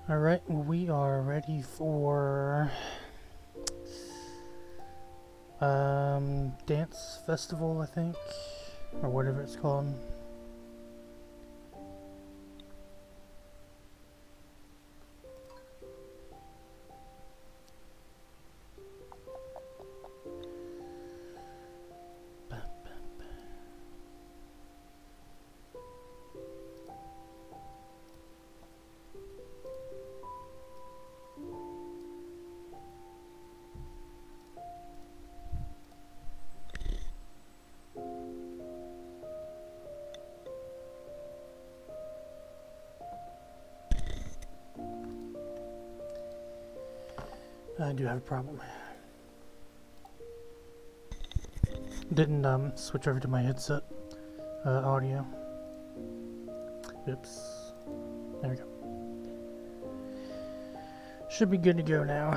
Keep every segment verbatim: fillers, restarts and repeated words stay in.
Alright, we are ready for um, dance festival, I think, or whatever it's called. I do have a problem. Didn't um, switch over to my headset uh, audio. Oops. There we go. Should be good to go now.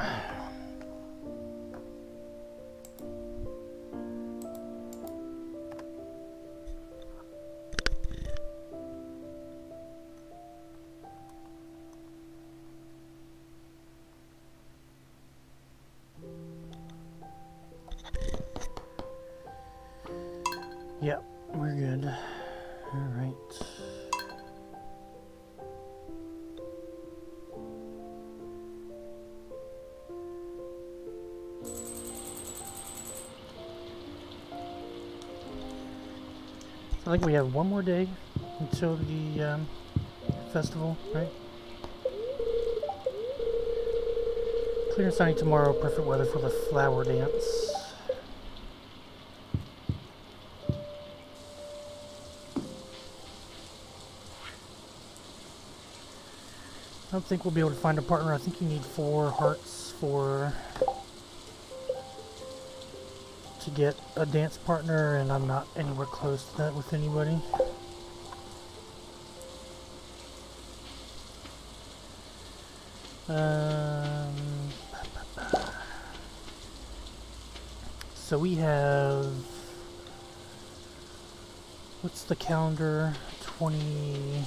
Yep, we're good. Alright. I think we have one more day until the um, festival, right? Clear and sunny tomorrow, perfect weather for the flower dance. I don't think we'll be able to find a partner. I think you need four hearts for to get a dance partner, and I'm not anywhere close to that with anybody. Um, so we have, what's the calendar? twenty.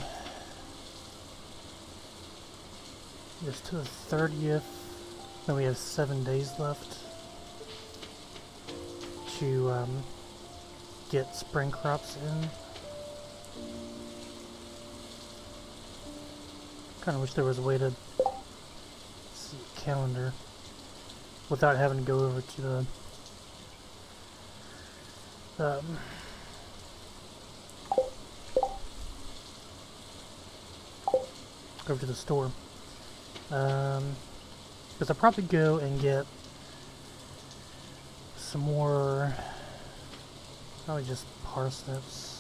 It's to the thirtieth. Then we have seven days left to um, get spring crops in. Kind of wish there was a way to see the calendar without having to go over to the um, over to the store. Um, because I'll probably go and get some more, probably just parsnips.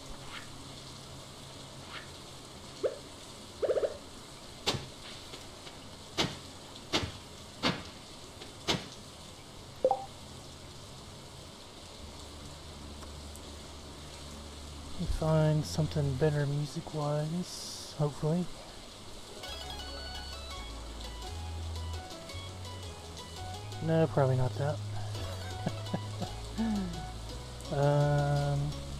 Find something better music-wise, hopefully. No, probably not that. um,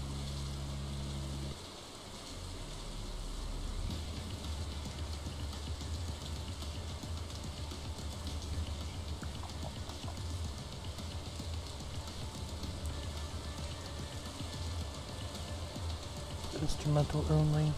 instrumental only.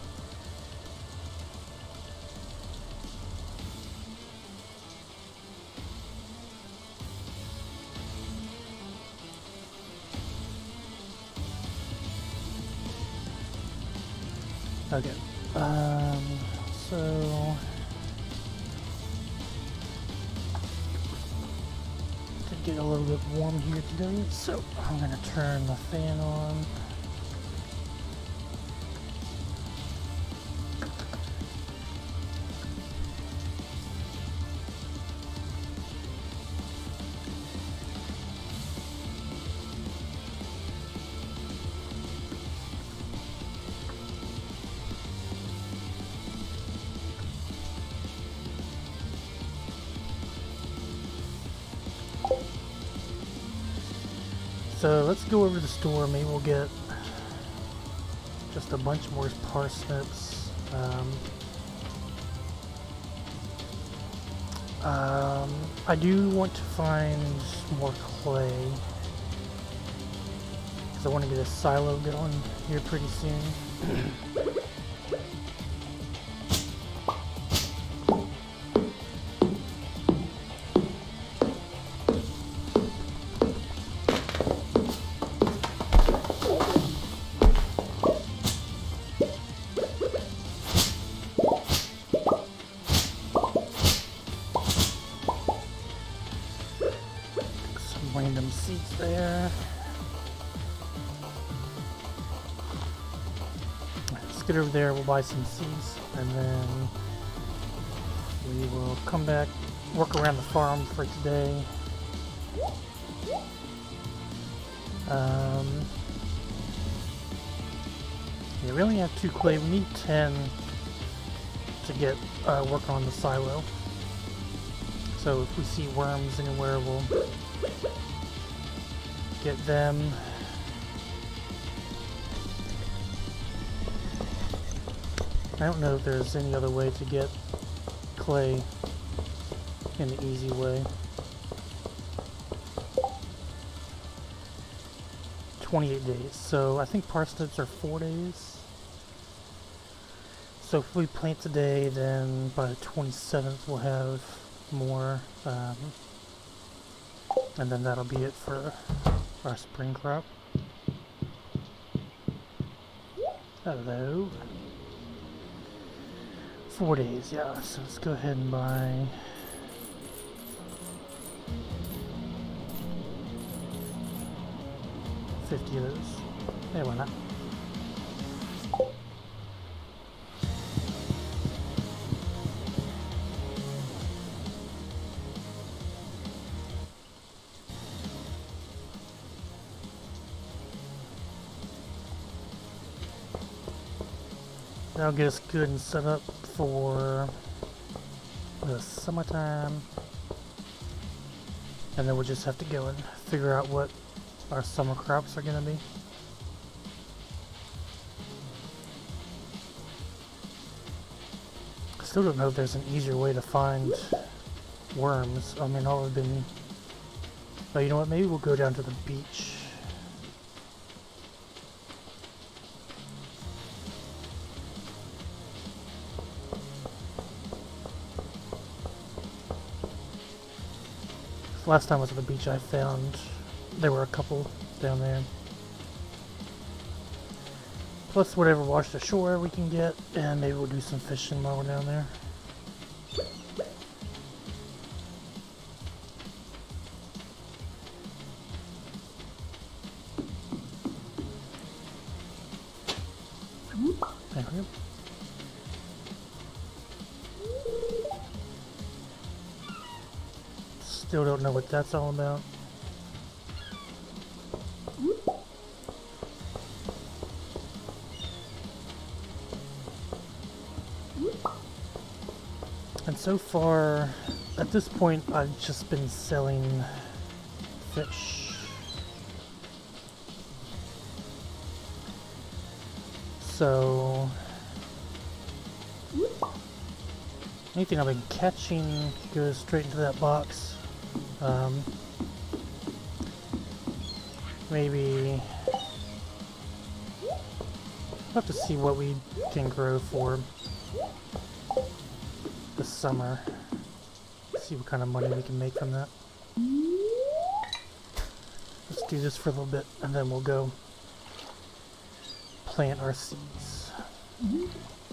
Okay, um, so did get a little bit warm here today, so I'm gonna turn the fan on. So let's go over to the store. Maybe we'll get just a bunch more parsnips. Um, Um, I do want to find more clay. Because I want to get a silo going here pretty soon. Random seeds there. Let's get over there, we'll buy some seeds, and then we will come back, work around the farm for today. Um, yeah, we only have two clay, we need ten to get uh, work on the silo. So if we see worms anywhere, we'll get them. I don't know if there's any other way to get clay in an easy way. twenty-eight days, so I think parsnips are four days. So if we plant today, then by the twenty-seventh we'll have more, um, and then that'll be it for our spring crop. Hello. Four days, yeah, so let's go ahead and buy fifty of those. Hey, why not? That'll get us good and set up for the summertime. And then we'll just have to go and figure out what our summer crops are going to be. I still don't know if there's an easier way to find worms. I mean, all I've been... Oh, you know what? Maybe we'll go down to the beach. Last time I was at the beach, I found there were a couple down there. Plus whatever washed ashore we can get, and maybe we'll do some fishing while we're down there. There we go. Still don't know what that's all about. And so far, at this point, I've just been selling fish. So, anything I've been catching goes straight into that box. Um, maybe we'll have to see what we can grow for the summer. See what kind of money we can make from that. Let's do this for a little bit and then we'll go plant our seeds. Mm-hmm.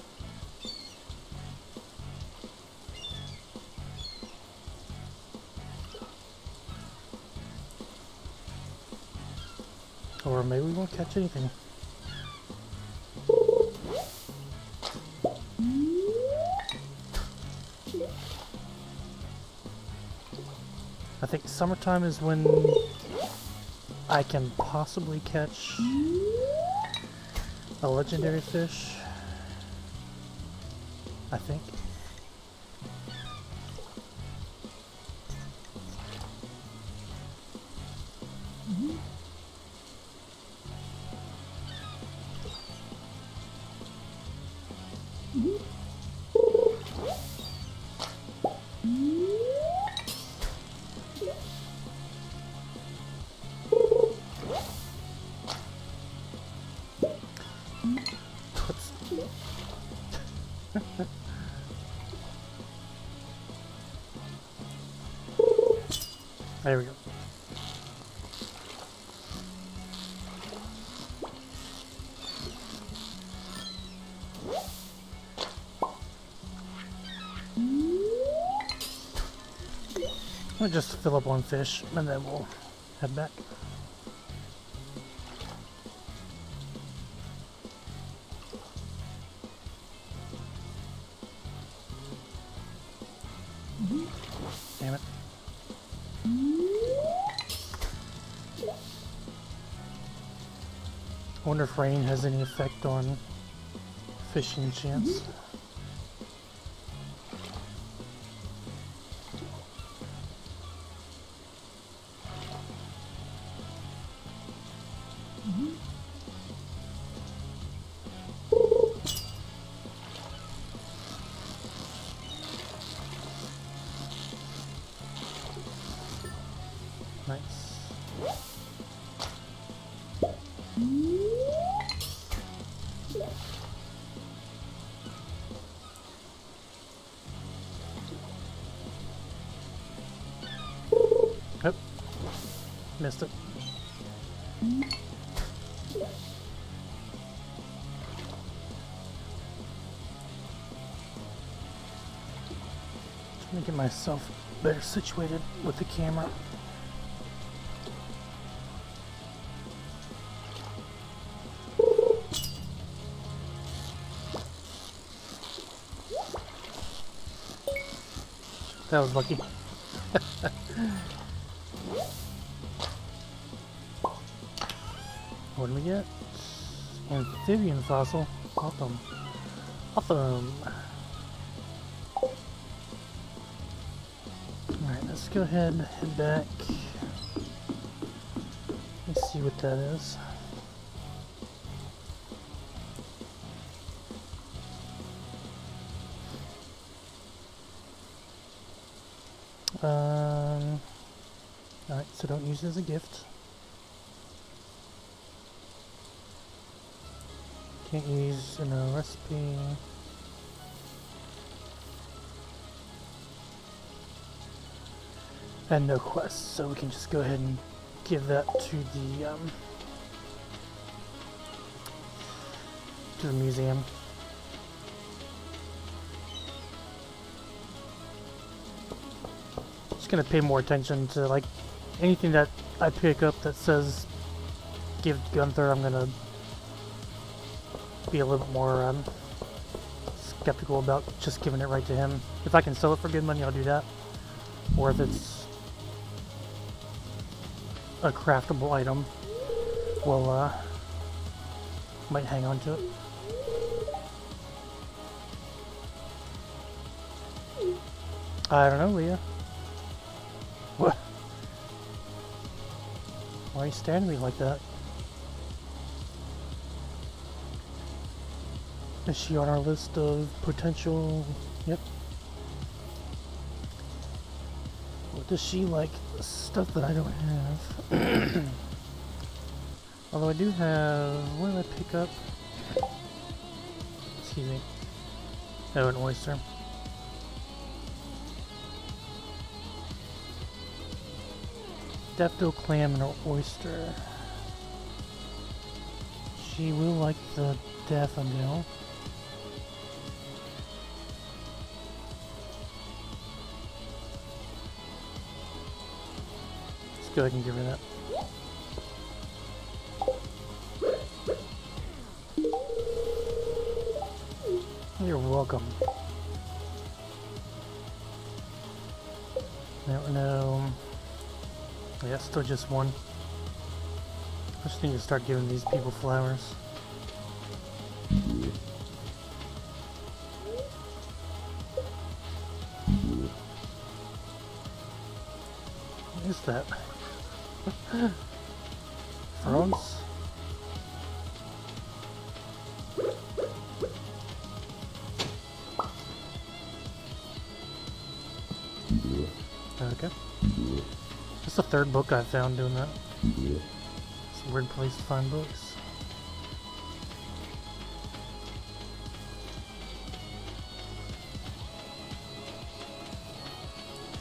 Or maybe we won't catch anything. I think summertime is when I can possibly catch a legendary fish. I think. There we go. We'll just fill up on fish and then we'll head back. Damn it. I wonder if rain has any effect on fishing chance. Nice. Oh, missed it. Trying to get myself better situated with the camera. That was lucky. What did we get? Amphibian fossil. Awesome. Awesome. Alright, let's go ahead and head back. Let's see what that is. Um, Alright, so don't use it as a gift. Can't use in a recipe. And no quest, so we can just go ahead and give that to the um, to the museum. Gonna pay more attention to like anything that I pick up that says give Gunther. I'm gonna be a little bit more um, skeptical about just giving it right to him. If I can sell it for good money, I'll do that. Or if it's a craftable item, we'll uh, might hang on to it. I don't know, Leah. What? Why are you staring at me like that? Is she on our list of potential? Yep. What does she like? Stuff that I don't have. Although I do have... What did I pick up? Excuse me. Oh, an oyster. Daffodil clam and an oyster. She will like the daffodil. Let's go ahead and give her that. You're welcome. I don't know. Yeah, still just one. I just need to start giving these people flowers. What is that? Frogs? Okay. That's the third book I've found doing that. It's a weird place to find books.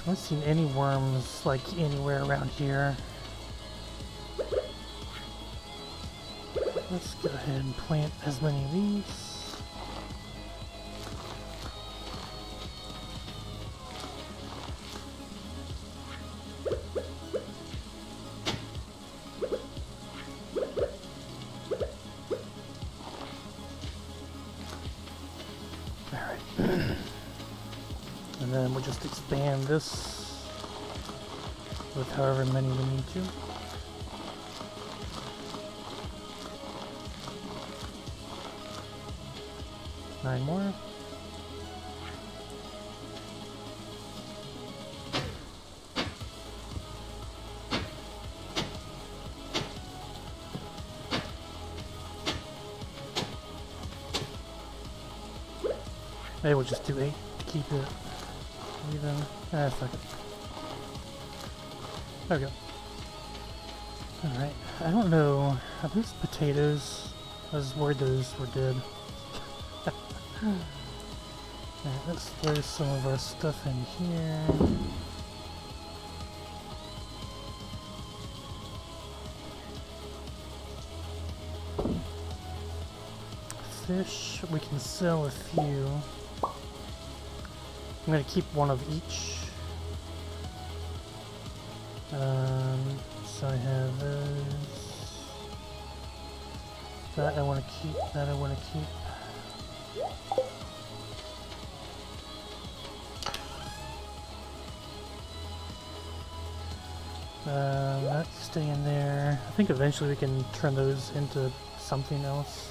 I haven't seen any worms like anywhere around here. Let's go ahead and plant as many of these. And then we'll just expand this with however many we need to. Nine more. Maybe we'll just do eight to keep it even. Ah, fuck it. There we go. Alright, I don't know. Are those potatoes? I was worried those were dead. Alright, let's throw some of our stuff in here. Fish, we can sell a few. I'm gonna keep one of each. Um, so I have those. That I want to keep. That I want to keep. Um, that's staying there. I think eventually we can turn those into something else.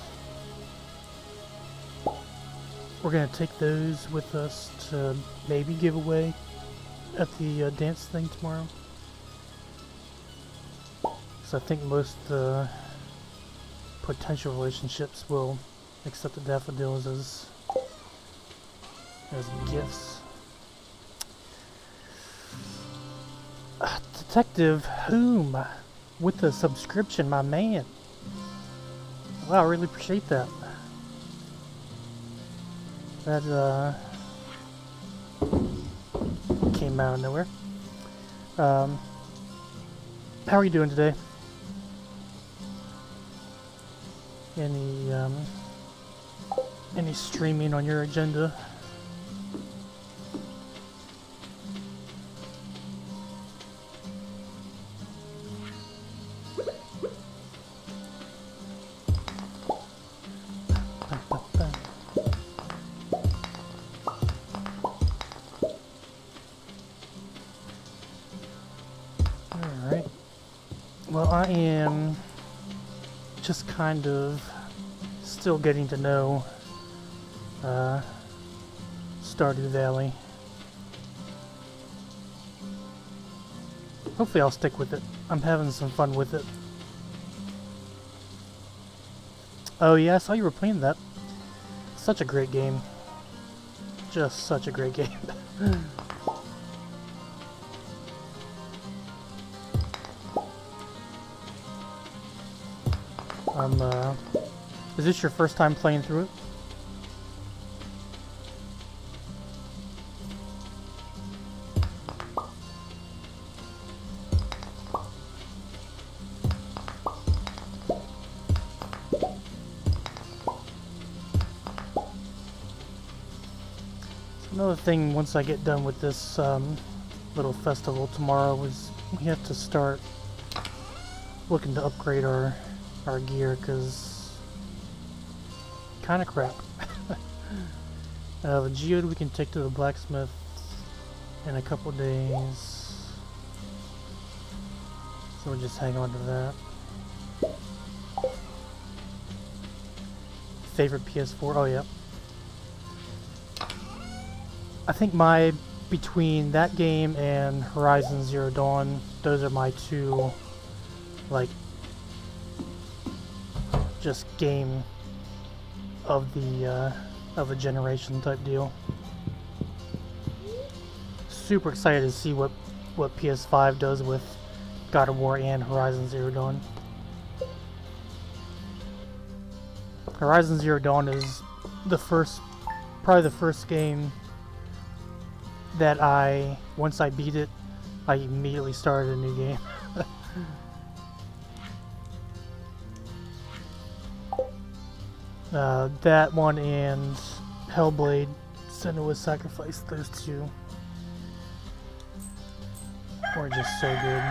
We're gonna take those with us to maybe give away at the uh, dance thing tomorrow. So I think most uh, potential relationships will accept the daffodils as as gifts. Uh, Detective Whom with the subscription, my man. Wow, I really appreciate that. That uh, came out of nowhere. Um, how are you doing today? Any um, any streaming on your agenda? I am just kind of still getting to know uh, Stardew Valley. Hopefully I'll stick with it. I'm having some fun with it. Oh yeah, I saw you were playing that. Such a great game. Just such a great game. Um, uh, is this your first time playing through it? Another thing, once I get done with this um, little festival tomorrow, is we have to start looking to upgrade our our gear, because kind of crap. uh, the geode we can take to the blacksmith in a couple days, so we'll just hang on to that. Favorite P S four? Oh yeah. I think my, between that game and Horizon Zero Dawn, those are my two, like, just game of the uh, of a generation type deal. Super excited to see what what P S five does with God of War and Horizon Zero Dawn. Horizon Zero Dawn is the first, probably the first game that I, once I beat it, I immediately started a new game. uh, that one and Hellblade, Senua's Sacrifice, those two were just so good.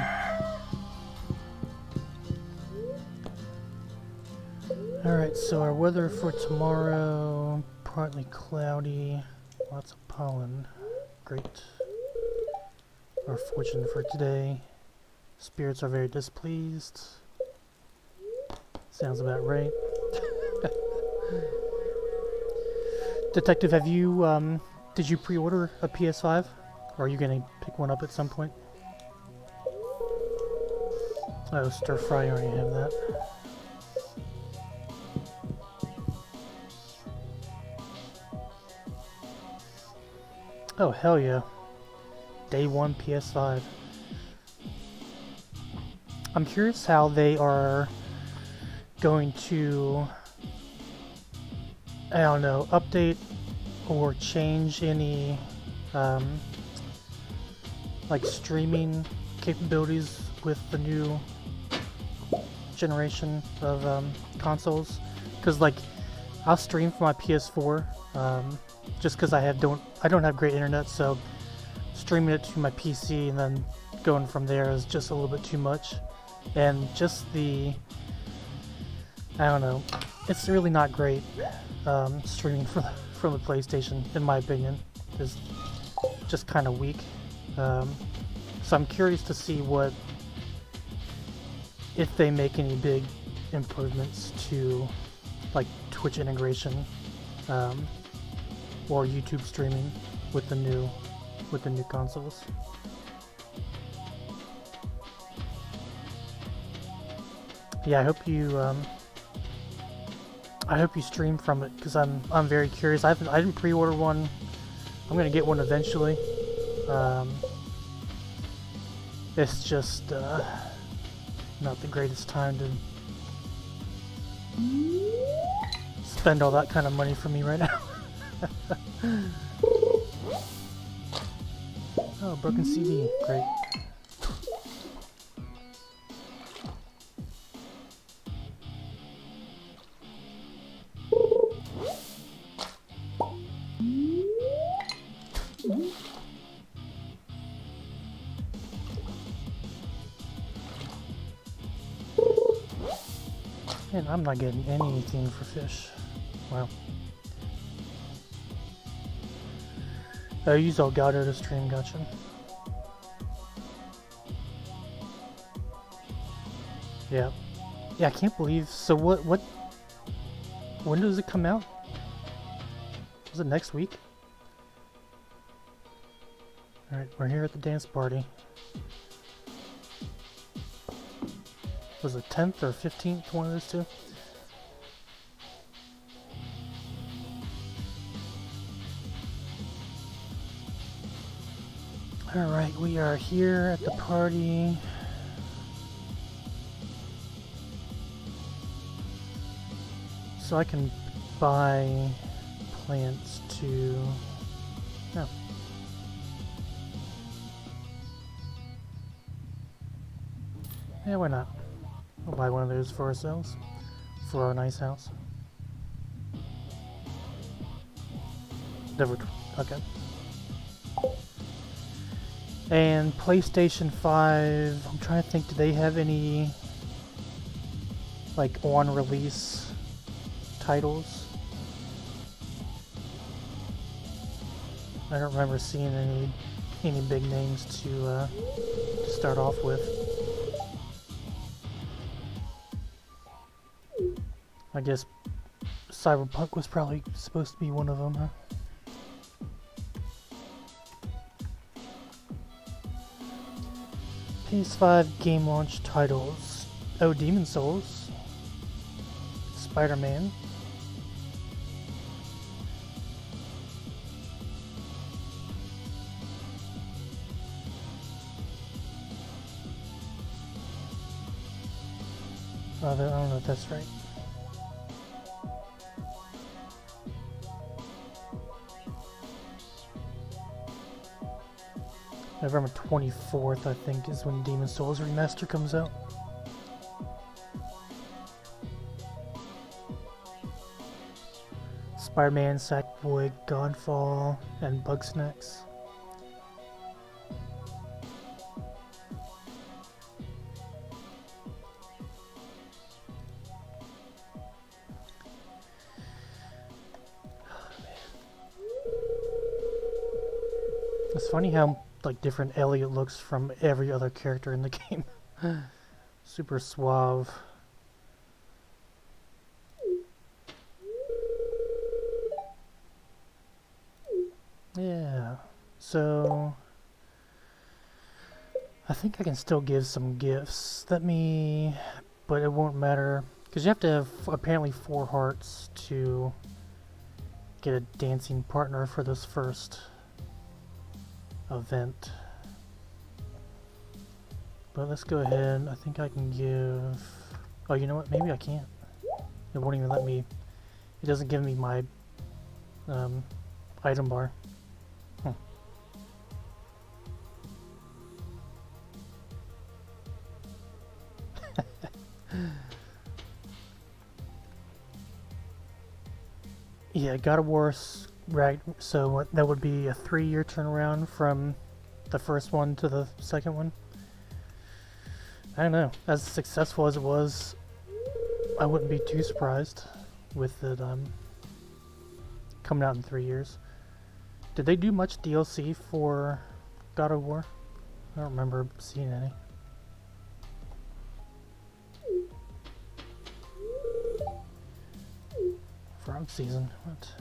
Alright, so our weather for tomorrow, partly cloudy, lots of pollen. Great. Our fortune for today, spirits are very displeased. Sounds about right. Detective, have you, um, did you pre-order a P S five? Or are you gonna pick one up at some point? Oh, stir fry, I already have that. Oh, hell yeah. Day one P S five. I'm curious how they are going to, I don't know, update or change any, um, like streaming capabilities with the new generation of um, consoles. Because, like, I'll stream from my P S four, um, just because I have don't I don't have great internet, so streaming it to my P C and then going from there is just a little bit too much. And just the, I don't know, it's really not great um, streaming from the, from the PlayStation, in my opinion. It's just kind of weak. Um, so I'm curious to see what, if they make any big improvements to like Twitch integration um, or YouTube streaming with the new with the new consoles. Yeah, I hope you um, I hope you stream from it, because I'm I'm very curious. I haven't I didn't pre-order one. I'm gonna get one eventually. Um, it's just uh, not the greatest time to spend all that kind of money for me right now. Oh, broken C D, great. Man, I'm not getting anything for fish. Wow. Oh, you use Elgato to stream, gotcha. Yeah. Yeah, I can't believe, so what, what, when does it come out? Is it next week? Alright, we're here at the dance party. Was it tenth or fifteenth, one of those two? Alright, we are here at the party. So I can buy plants to... Oh. Yeah, why not? We'll buy one of those for ourselves, for our nice house. Never, okay. And PlayStation five, I'm trying to think, do they have any, like, on-release titles? I don't remember seeing any any big names to, uh, to start off with. I guess Cyberpunk was probably supposed to be one of them, huh? P S five game launch titles. Oh, Demon Souls. Spider-Man. Oh, I don't know if that's right. November twenty-fourth, I think, is when Demon's Souls Remaster comes out. Spider-Man, Sackboy, Godfall, and Bugsnax. It's funny how like different Elliot looks from every other character in the game. Super suave. Yeah, so I think I can still give some gifts. Let me, but it won't matter because you have to have apparently four hearts to get a dancing partner for this first event. But let's go ahead. I think I can give. Oh, you know what? Maybe I can't. It won't even let me. It doesn't give me my um, item bar. Hmm. Yeah, God of War, right? So what, that would be a three-year turnaround from the first one to the second one. I don't know. As successful as it was, I wouldn't be too surprised with it um, coming out in three years. Did they do much D L C for God of War? I don't remember seeing any. Frog season. What?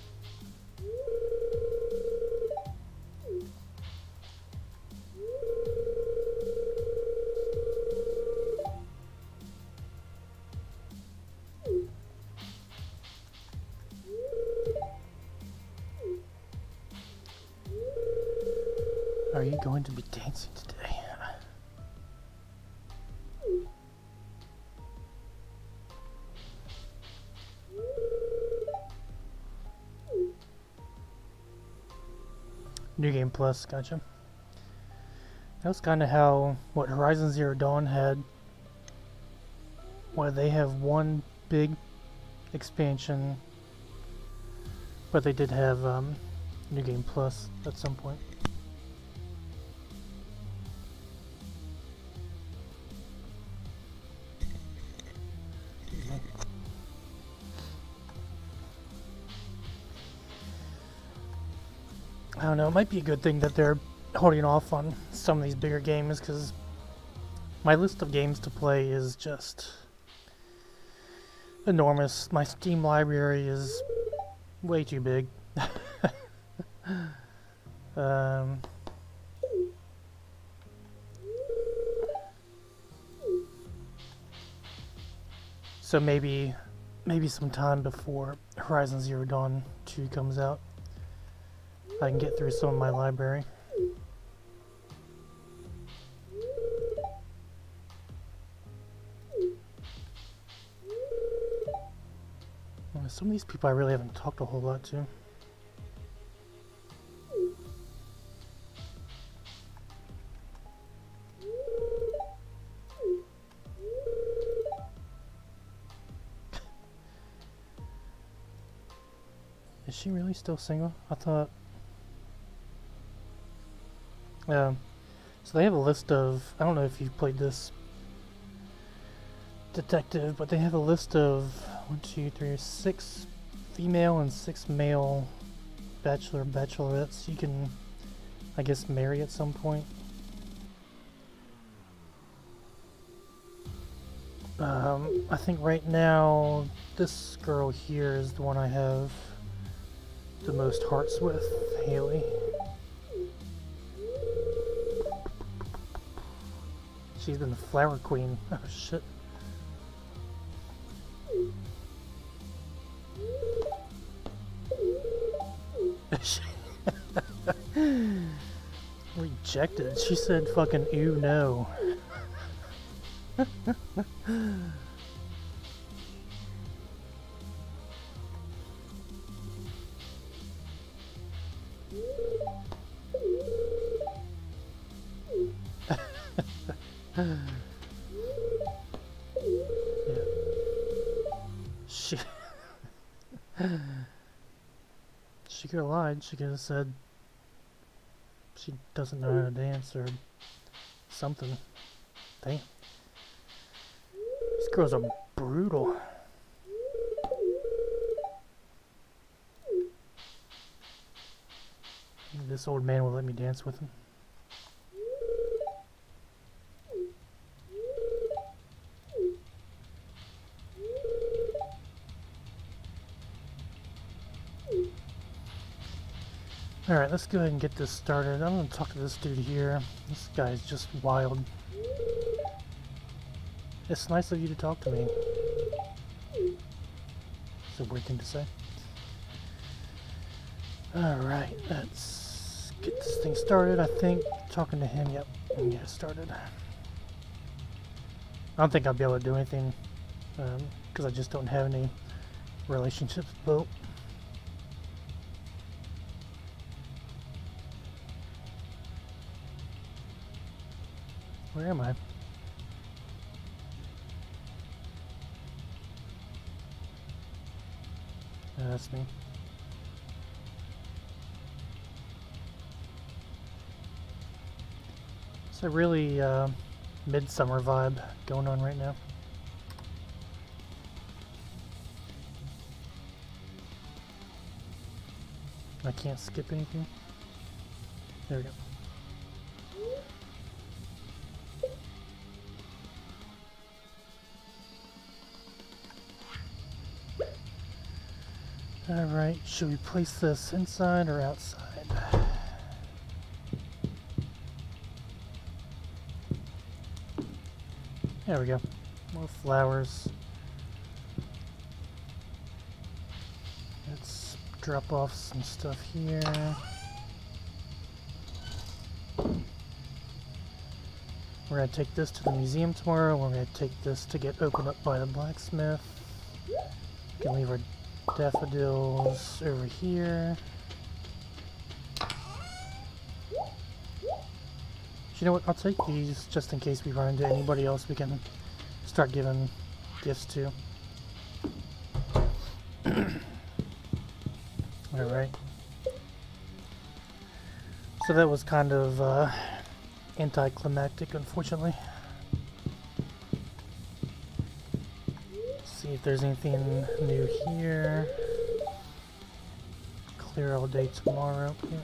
Are you going to be dancing today? New Game Plus, gotcha. That was kind of how, what, Horizon Zero Dawn had, where they have one big expansion, but they did have um, New Game Plus at some point. I don't know, it might be a good thing that they're holding off on some of these bigger games, because my list of games to play is just enormous. My Steam library is way too big. um, so maybe, maybe some time before Horizon Zero Dawn two comes out, I can get through some of my library. Well, some of these people I really haven't talked a whole lot to. Is she really still single? I thought... Um, so they have a list of, I don't know if you've played this detective, but they have a list of one, two, three, six female and six male bachelor bachelorettes you can, I guess, marry at some point. Um, I think right now this girl here is the one I have the most hearts with, Haley. She's been the flower queen. Oh shit. Rejected. She said fucking ew no. Yeah. She she could have lied. She could have said she doesn't know how to dance or something. Damn. These girls are brutal. This old man will let me dance with him. Alright, let's go ahead and get this started. I'm going to talk to this dude here. This guy's just wild. It's nice of you to talk to me. It's a weird thing to say. Alright, let's get this thing started. I think talking to him, yep, and get it started. I don't think I'll be able to do anything because um, I just don't have any relationships built. Where am I? Uh, that's me. It's a really uh, midsummer vibe going on right now. I can't skip anything. There we go. Alright, should we place this inside or outside? There we go. More flowers. Let's drop off some stuff here. We're going to take this to the museum tomorrow. We're going to take this to get opened up by the blacksmith. We can leave our daffodils over here. You know what? I'll take these just in case we run into anybody else we can start giving gifts to. Alright. So that was kind of uh, anticlimactic, unfortunately. See if there's anything new here. Clear all day tomorrow. Yeah.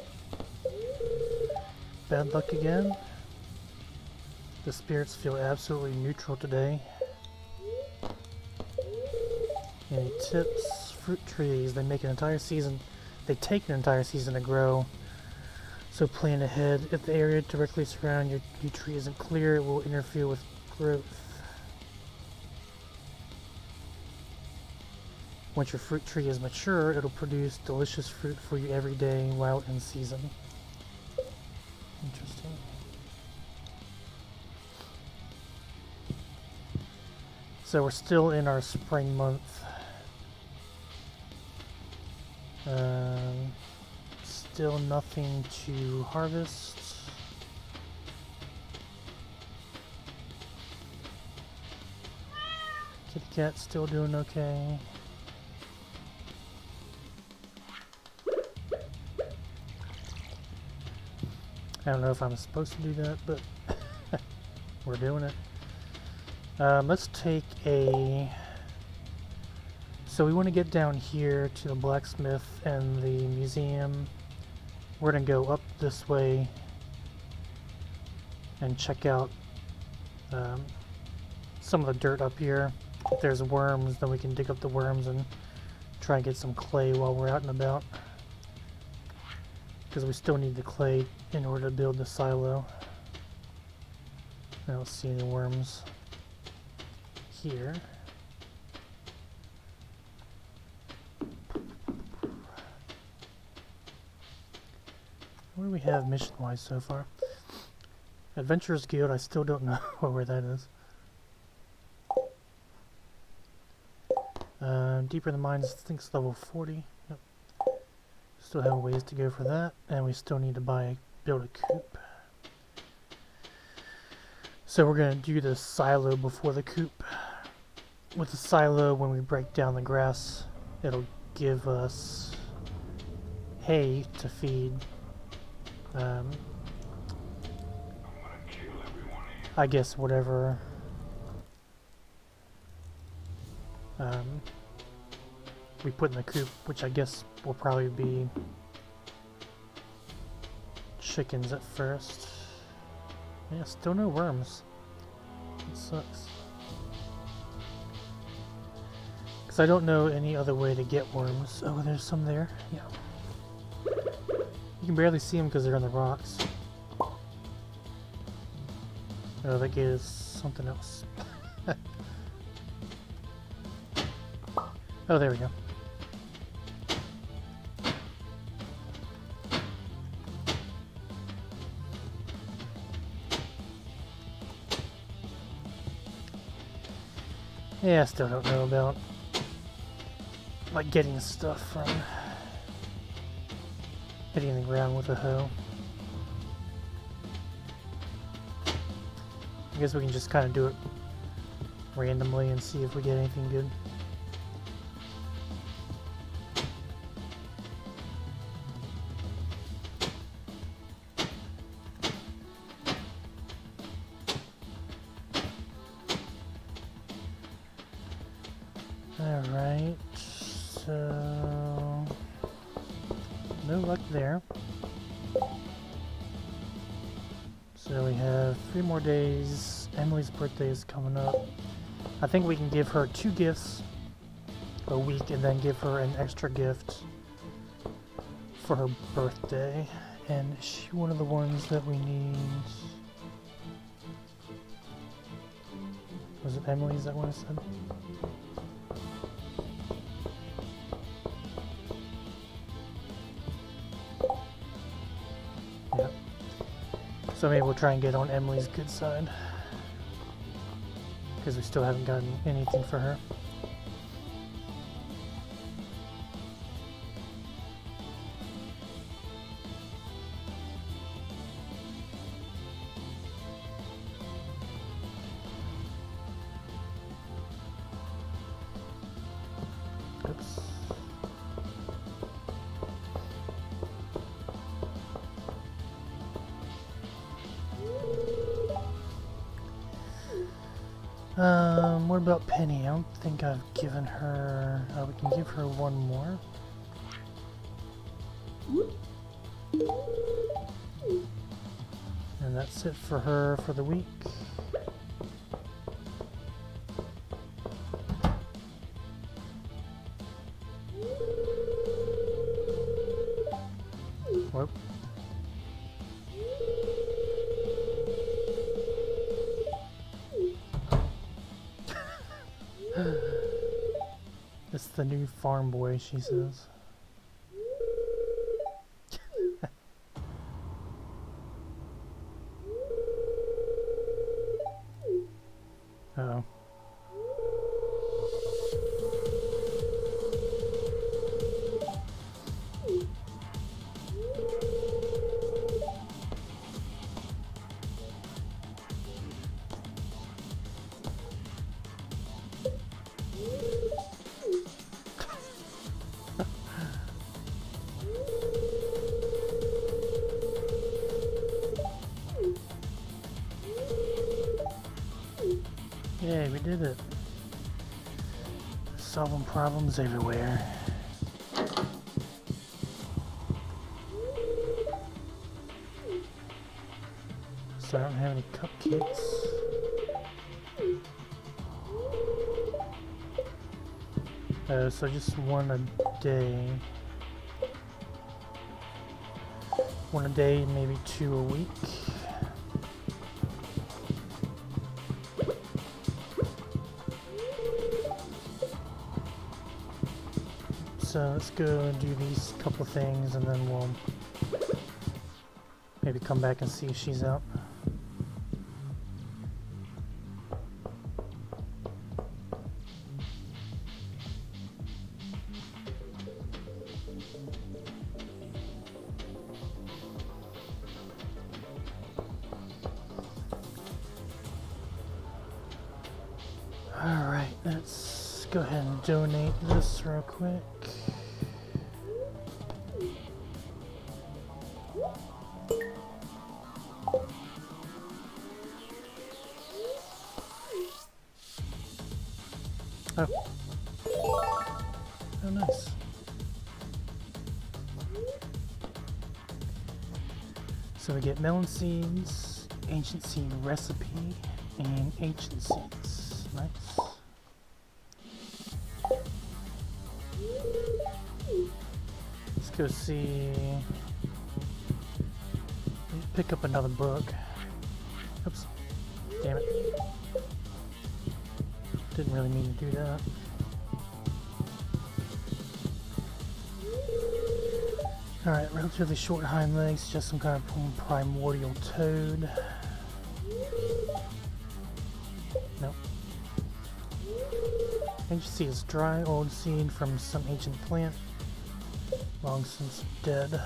Bad luck again. The spirits feel absolutely neutral today. Any tips? Fruit trees. They make an entire season. They take an entire season to grow. So plan ahead. If the area directly surrounding your, your tree isn't clear, it will interfere with growth. Once your fruit tree is mature, it'll produce delicious fruit for you every day while in season. Interesting. So we're still in our spring month. Um, still nothing to harvest. Kitty cat still doing okay. I don't know if I'm supposed to do that, but we're doing it. Um, let's take a... So we want to get down here to the blacksmith and the museum. We're going to go up this way and check out um, some of the dirt up here. If there's worms, then we can dig up the worms and try and get some clay while we're out and about. Because we still need the clay in order to build the silo. I don't see any worms here. What do we have mission-wise so far? Adventurers Guild, I still don't know where that is. Uh, deeper in the mines, I think it's level forty. Yep. Still have a ways to go for that, and we still need to buy build a coop. So we're going to do the silo before the coop. With the silo, when we break down the grass, it'll give us hay to feed. Um, I guess whatever um, we put in the coop, which I guess will probably be chickens at first. Yeah, still no worms. It sucks. Because I don't know any other way to get worms. Oh, there's some there. Yeah. You can barely see them because they're on the rocks. Oh, that gate is something else. Oh, there we go. Yeah, I still don't know about like getting stuff from hitting the ground with a hoe. I guess we can just kind of do it randomly and see if we get anything good. Alright, so no luck there. So we have three more days. Emily's birthday is coming up. I think we can give her two gifts a week and then give her an extra gift for her birthday. And is she one of the ones that we need? Was it Emily? Is that what I said? Yeah. So maybe we'll try and get on Emily's good side. Because we still haven't gotten anything for her. Oops. Um, what about Penny? I don't think I've given her... Uh, we can give her one more. And that's it for her for the week. Whoop. It's the new farm boy, she says. Uh-oh. Yay, we did it. Solving problems everywhere. So I don't have any cupcakes. Uh, so just one a day. One a day, maybe two a week. So let's go and do these couple things and then we'll maybe come back and see if she's out. Let's go ahead and donate this real quick. Oh. Oh, nice. So we get melon seeds, ancient seed recipe, and ancient seeds. Nice. Let's go see. Pick up another book. Oops. Damn it. Didn't really mean to do that. Alright, relatively short hind legs, just some kind of primordial toad. Nope. Ancient seed is dry, old seed from some ancient plant, long since dead.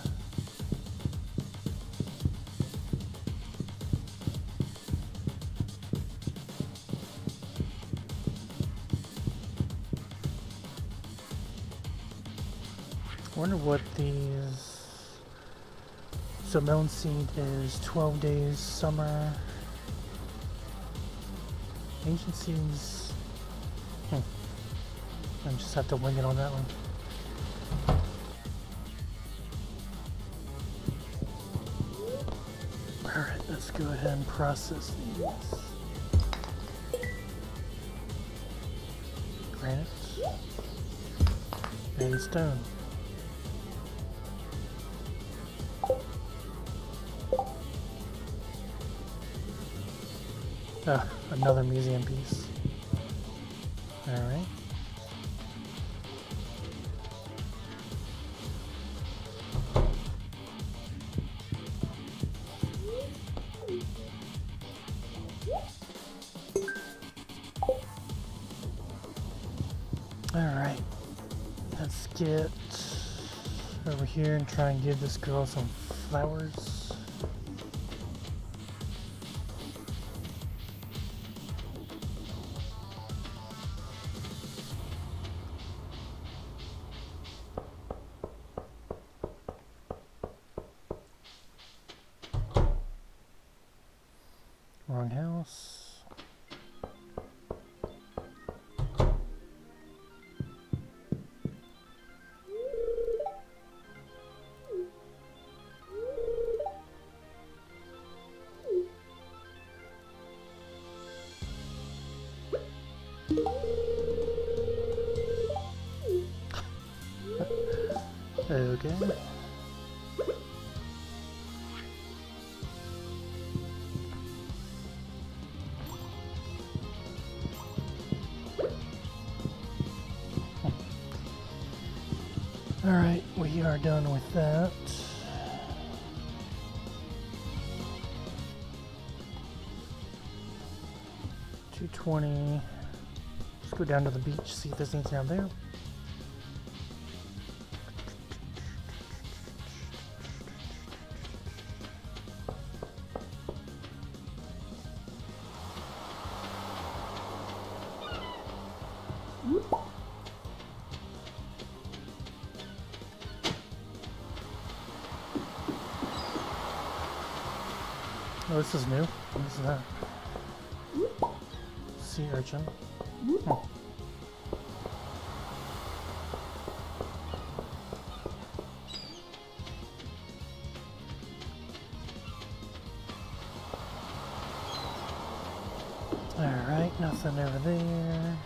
I wonder what these... So melon seed is twelve days summer. Ancient seeds... Hmm. I just have to wing it on that one. Alright, let's go ahead and process these. Granite. And stone. Ah, another museum piece. Alright. Alright. Let's get over here and try and give this girl some flowers. Wrong house. Okay. Alright, we are done with that. two twenty. Let's go down to the beach, see if there's anything down there. Oh, this is new. What is that? Sea urchin. Hmm. Alright, nothing over there.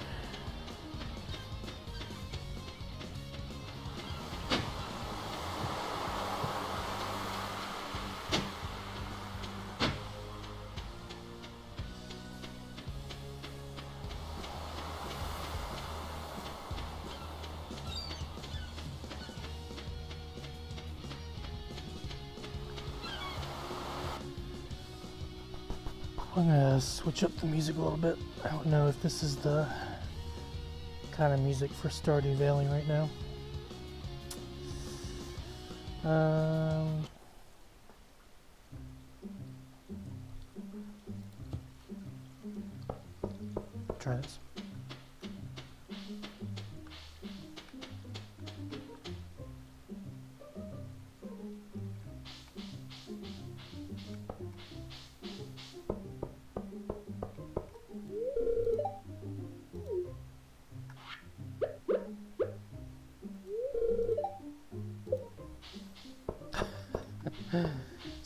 I'm gonna switch up the music a little bit. I don't know if this is the kind of music for Stardew Valley right now. Um, try this.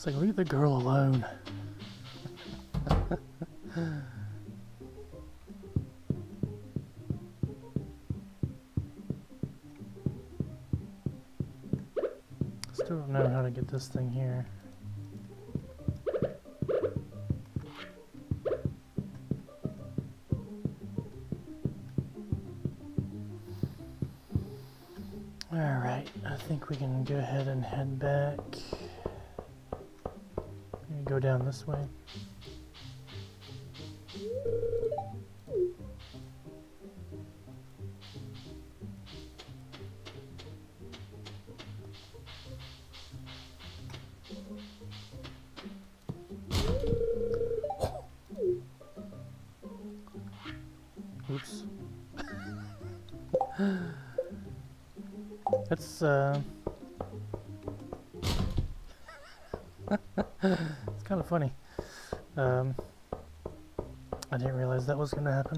It's like, leave the girl alone. Still don't know how to get this thing here. Alright, I think we can go ahead and head back. Maybe go down this way. Oops. That's, uh... it's kind of funny. Um, I didn't realize that was going to happen.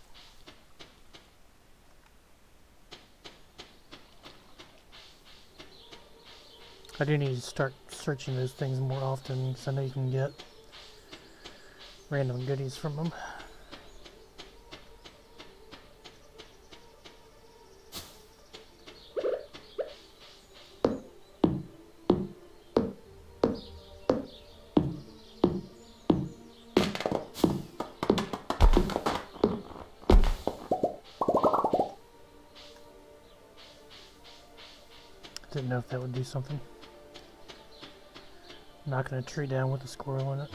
I do need to start searching those things more often, because I know you can get random goodies from them. Didn't know if that would do something. Knocking a tree down with a squirrel in it.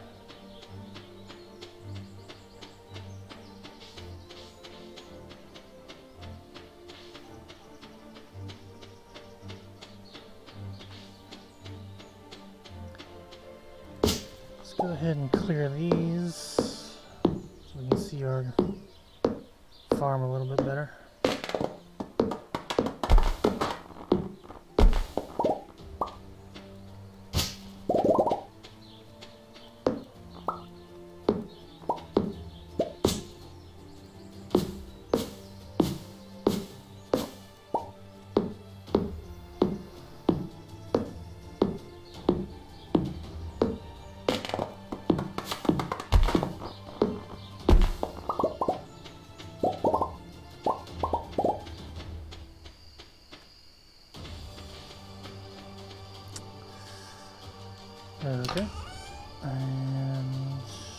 Let's go ahead and clear these so we can see our farm a little bit better. Okay, and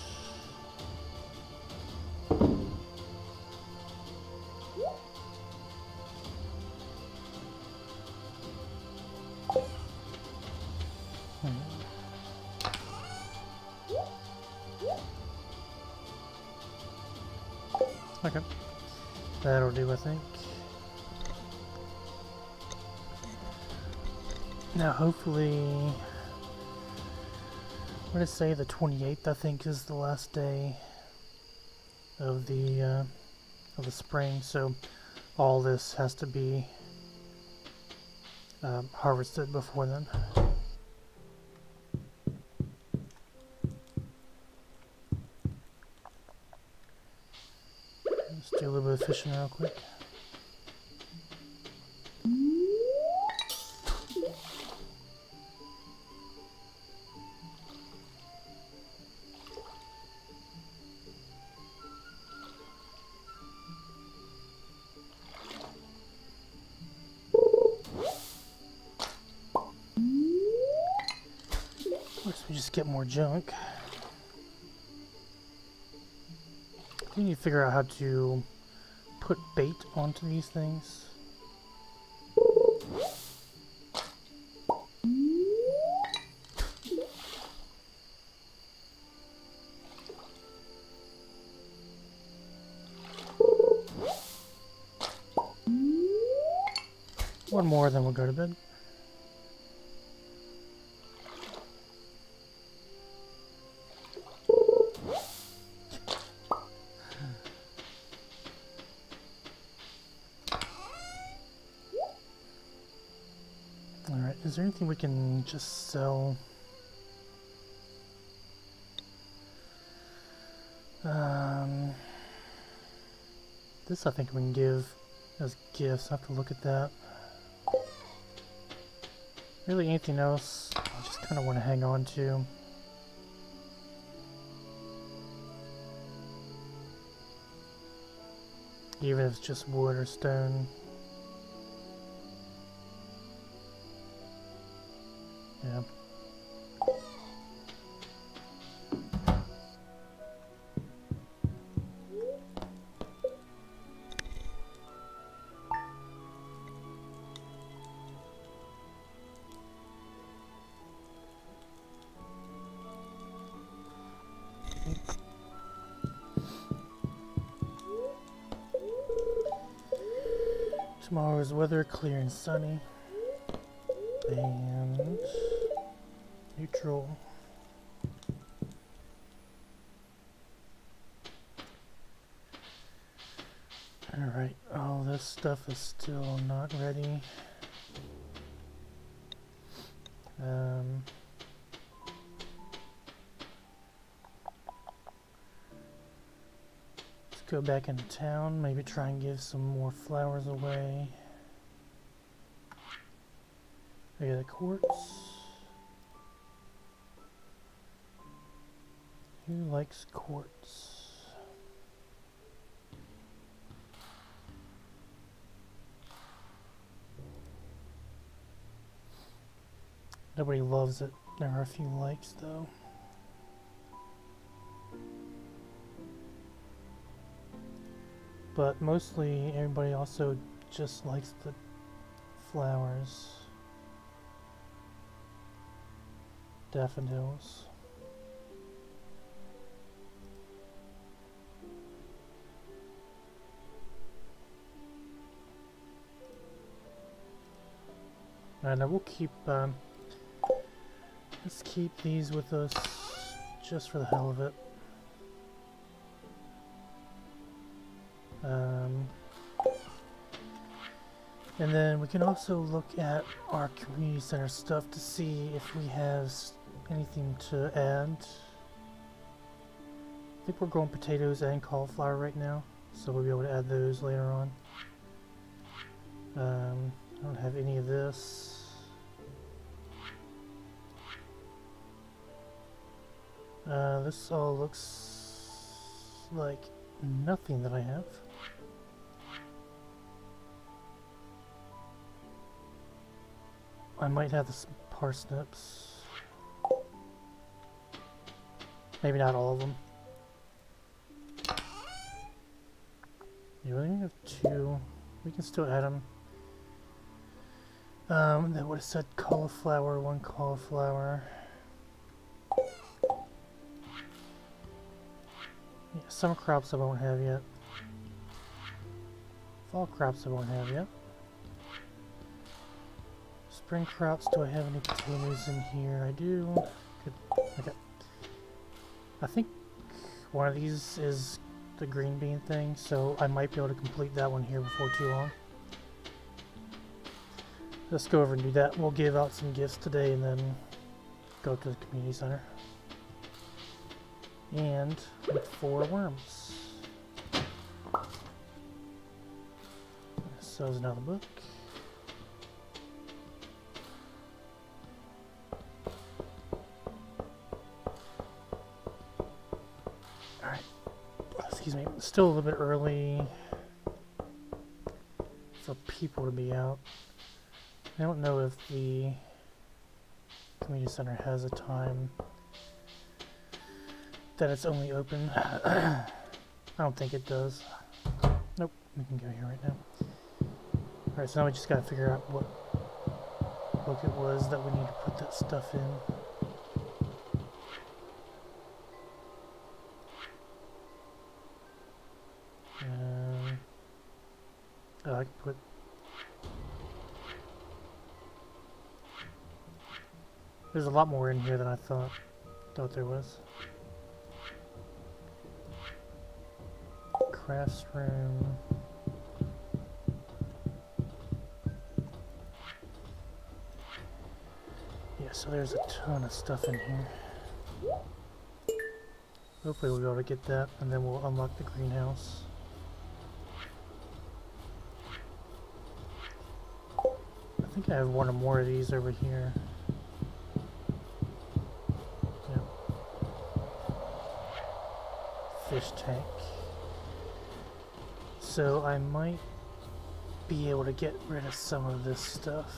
hmm. Okay, that'll do, I think. Now, hopefully. What did it say? The twenty-eighth, I think, is the last day of the uh, of the spring. So all this has to be um, harvested before then. Let's do a little bit of fishing real quick. We just get more junk. We need to figure out how to put bait onto these things. One more, then we'll go to bed. Alright, is there anything we can just sell? Um, this I think we can give as gifts. I have to look at that. Really, anything else? I'll just kind of want to hang on to. Even if it's just wood or stone. Yeah. Tomorrow's weather clear and sunny. And neutral. Alright, all this stuff is still not ready. Um, let's go back into town, maybe try and give some more flowers away. I got a quartz. Who likes quartz? Nobody loves it. There are a few likes though. But mostly everybody also just likes the flowers. Daffodils. And I will keep um, let's keep these with us just for the hell of it. Um, and then we can also look at our community center stuff to see if we have anything to add. I think we're growing potatoes and cauliflower right now, so we'll be able to add those later on. Um, I don't have any of this. Uh, this all looks like nothing that I have. I might have some parsnips. Maybe not all of them. You only have two. We can still add them. Um, that would have said cauliflower, one cauliflower. Yeah, some crops I won't have yet. Fall crops I won't have yet. Spring crops, do I have any potatoes in here? I do. Good. Okay. I think one of these is the green bean thing, so I might be able to complete that one here before too long. Let's go over and do that. We'll give out some gifts today and then go to the community center. And look for worms. So there's another book. Alright. Excuse me. It's still a little bit early for people to be out. I don't know if the community center has a time that it's only open. I don't think it does. Nope, we can go here right now. Alright, so now we just gotta figure out what book it was that we need to put that stuff in. Um, oh, I can put... There's a lot more in here than I thought, thought there was. Crafts room. Yeah, so there's a ton of stuff in here. Hopefully we'll be able to get that, and then we'll unlock the greenhouse. I think I have one or more of these over here. fish tank. So I might be able to get rid of some of this stuff.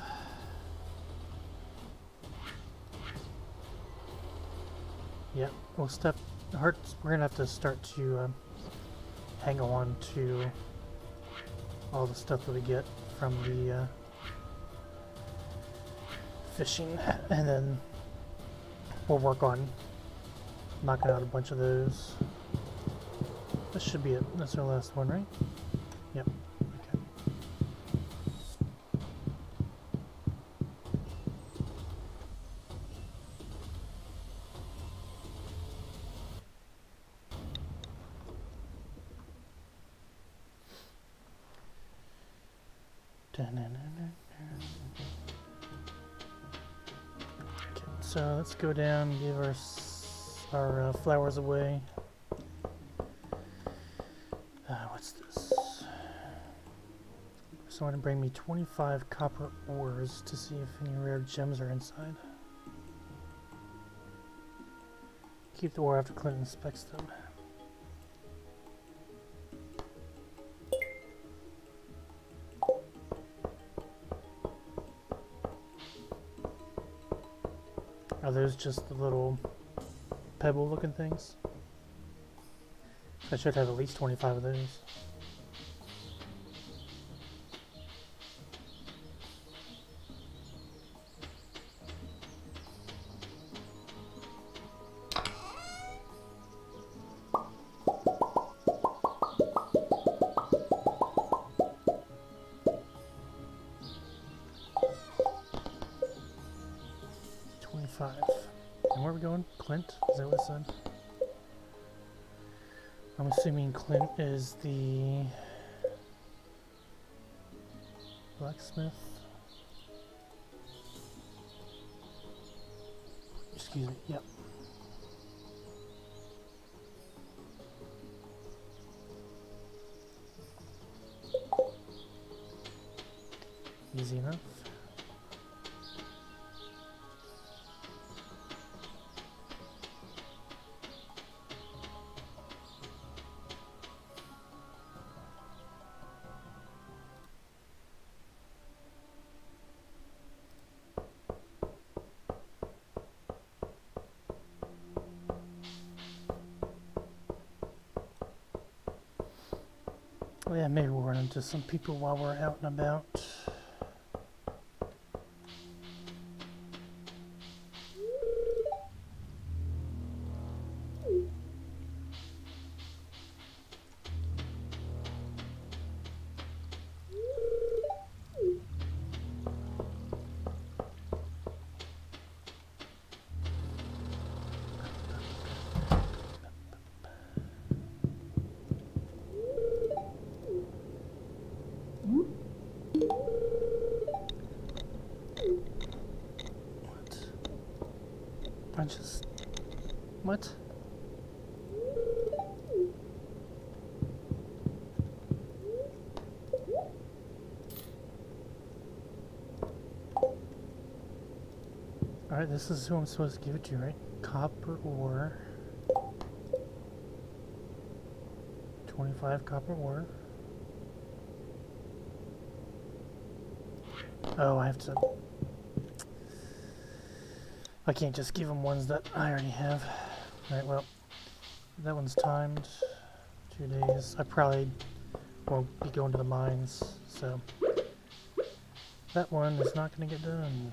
Yep, we'll step. Hearts, we're gonna have to start to um, hang on to all the stuff that we get from the uh, fishing, and then we'll work on knocking out a bunch of those. This should be it. That's our last one, right? Yep. Okay. Okay, so let's go down and give our our uh, flowers away. Uh, what's this? Someone bring me twenty-five copper ores to see if any rare gems are inside. Keep the ore after Clint inspects them. Are those just the little pebble looking things? I should have at least twenty-five of those. twenty-five. And where are we going? Clint? Is that what it said? I'm assuming Clint is the blacksmith. Excuse me, yep. Easy enough. Yeah, maybe we'll run into some people while we're out and about. I just... What? Alright, this is who I'm supposed to give it to, right? Copper ore. twenty-five copper ore. Oh, I have to... I can't just give them ones that I already have. Alright, well, that one's timed. Two days. I probably won't be going to the mines, so that one is not going to get done.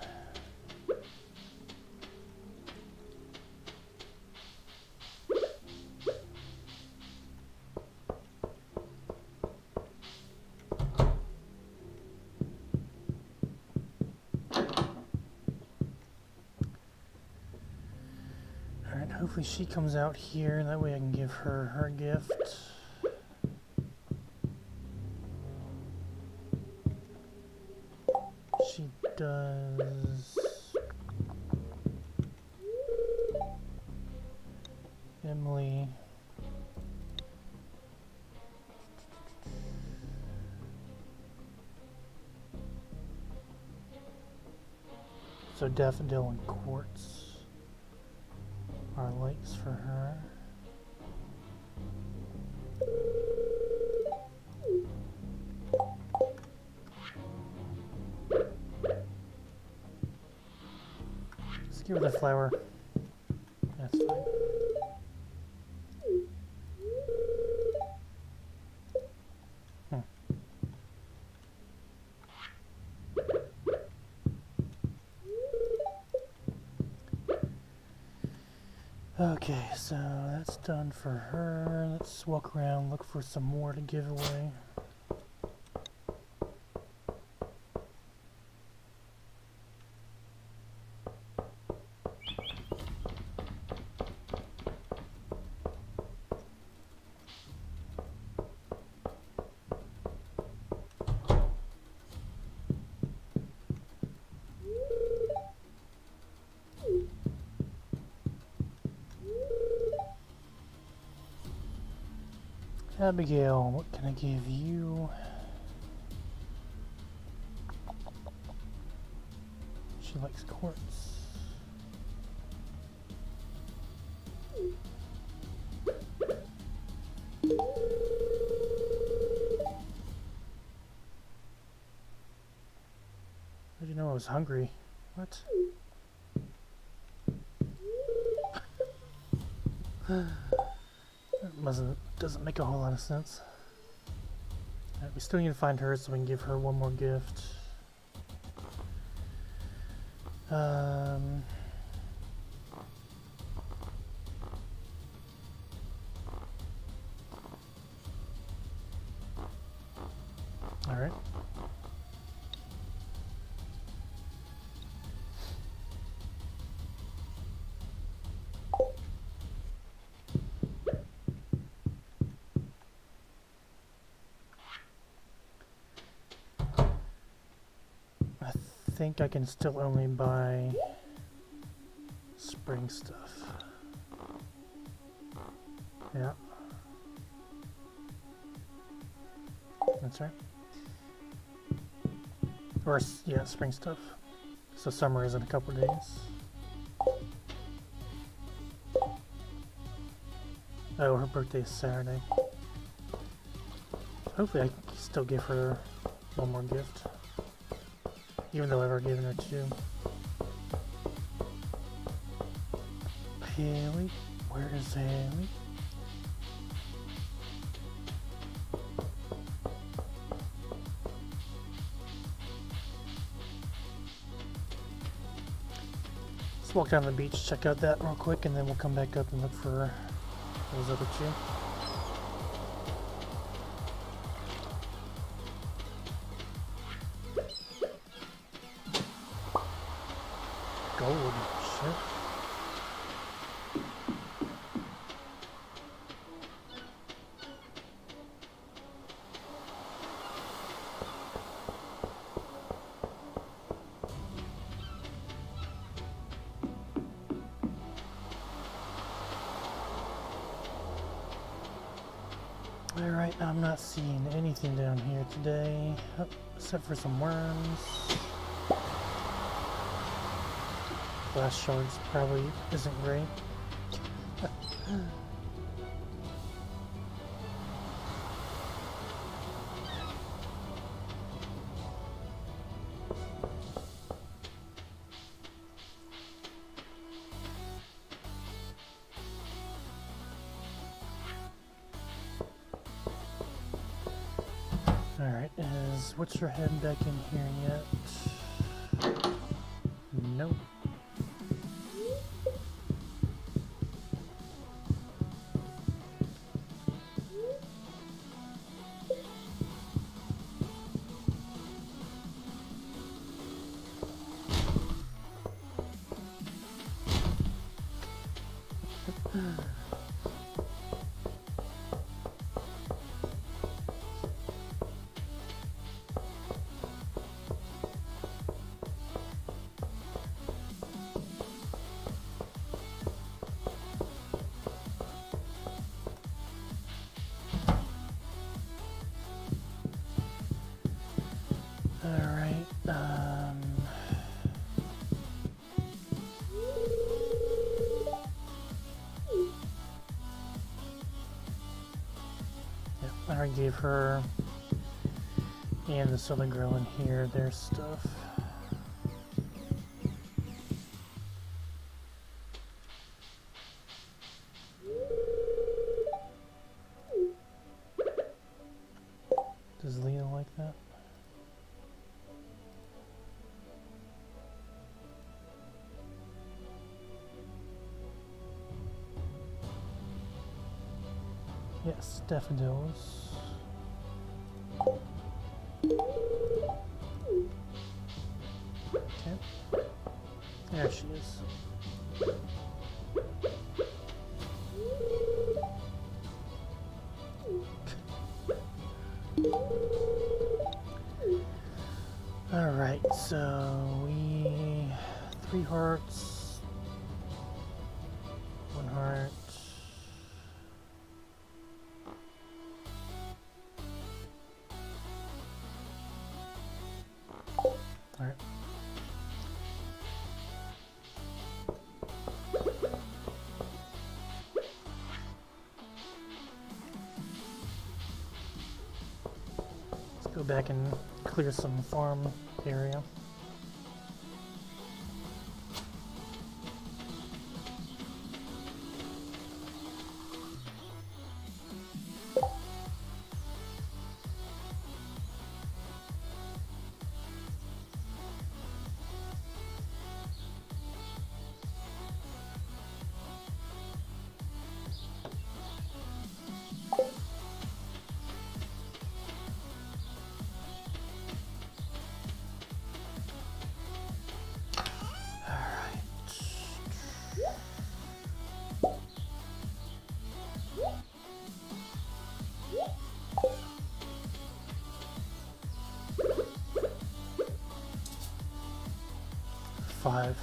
Hopefully she comes out here, that way I can give her her gift. She does... Emily... So Daffodil and Quartz are lights for her. Just give her the flower. That's fine. Hmm. Okay, so that's done for her. Let's walk around, look for some more to give away. Abigail, what can I give you? She likes quartz. How'd you know I was hungry? What? That doesn't, doesn't make a whole lot of sense. Right, we still need to find her so we can give her one more gift. Um... Alright. I think I can still only buy spring stuff. Yeah. That's right. Or, yeah, spring stuff. So summer is in a couple days. Oh, her birthday is Saturday. Hopefully I can still give her one more gift. Even though I've already given her two. Haley? Where is Haley? Let's walk down the beach, check out that real quick, and then we'll come back up and look for those other two. Gold, shit. Alright, I'm not seeing anything down here today, oh, except for some worms. Glass shards probably isn't great. Alright, is what's her head back in here yet? Nope. already gave her and this other girl in here their stuff. Does Leah like that? Yes, daffodils. Okay. There she is. Alright, so we... three hearts. One heart. Alright. Let's go back and clear some farm area. Five.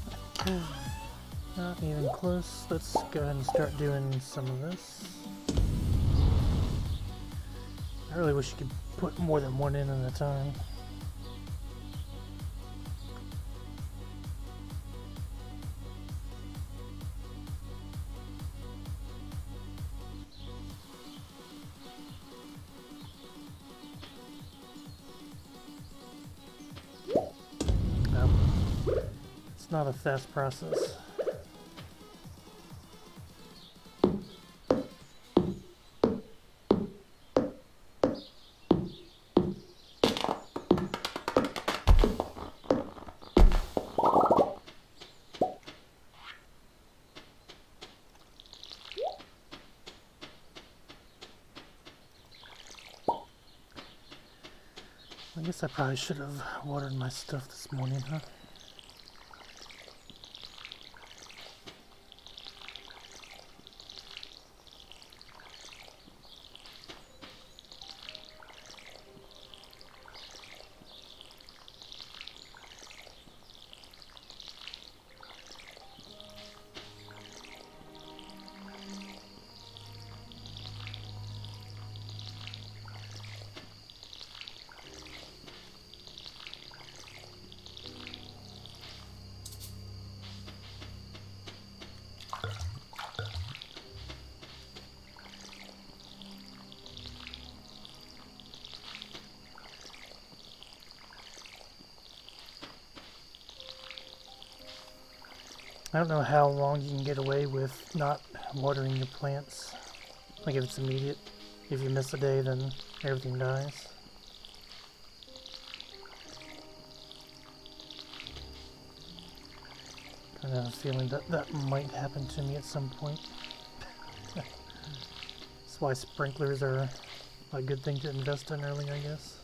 Not even close. Let's go ahead and start doing some of this. I really wish you could put more than one in at a time. Not a fast process. I guess I probably should have watered my stuff this morning, huh? I don't know how long you can get away with not watering your plants. Like if it's immediate. If you miss a day, then everything dies. I have a feeling that that might happen to me at some point. That's why sprinklers are a good thing to invest in early, I guess.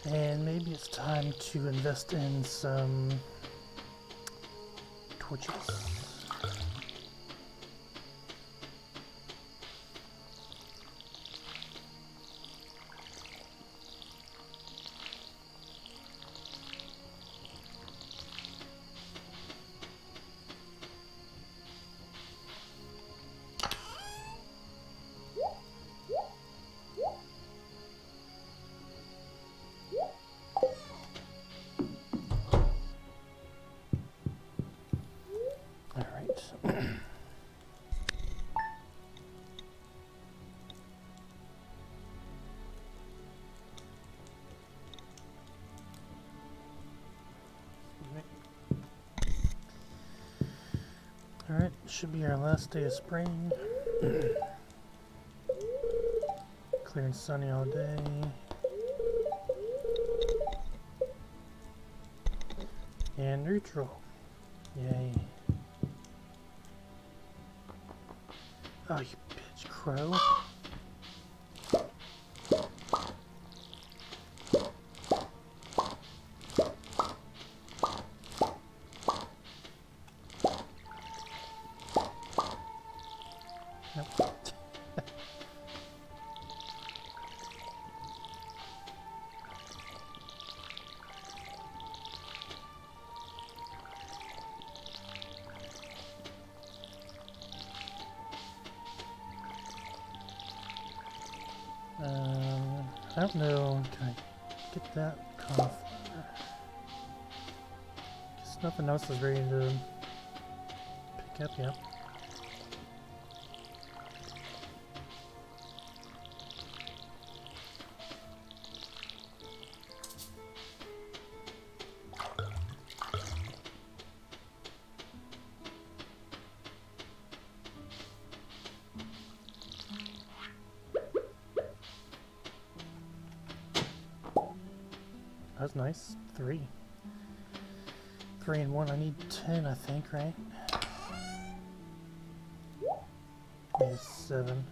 And maybe it's time to invest in some torches. Alright, should be our last day of spring. Clear and sunny all day. And neutral. Yay. Oh, you bitch, crow. Um, I don't know, can I get that cauliflower? Guess nothing else is ready to pick up yet. That's nice. Three. Three and one. I need ten, I think, right? Maybe seven.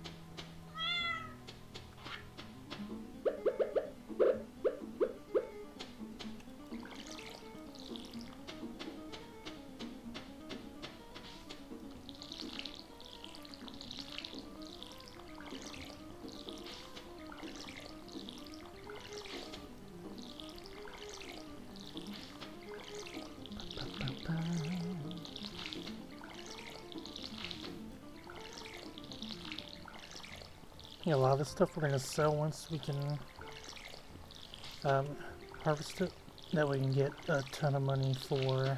Yeah, a lot of this stuff we're going to sell once we can um, harvest it. That way we can get a ton of money for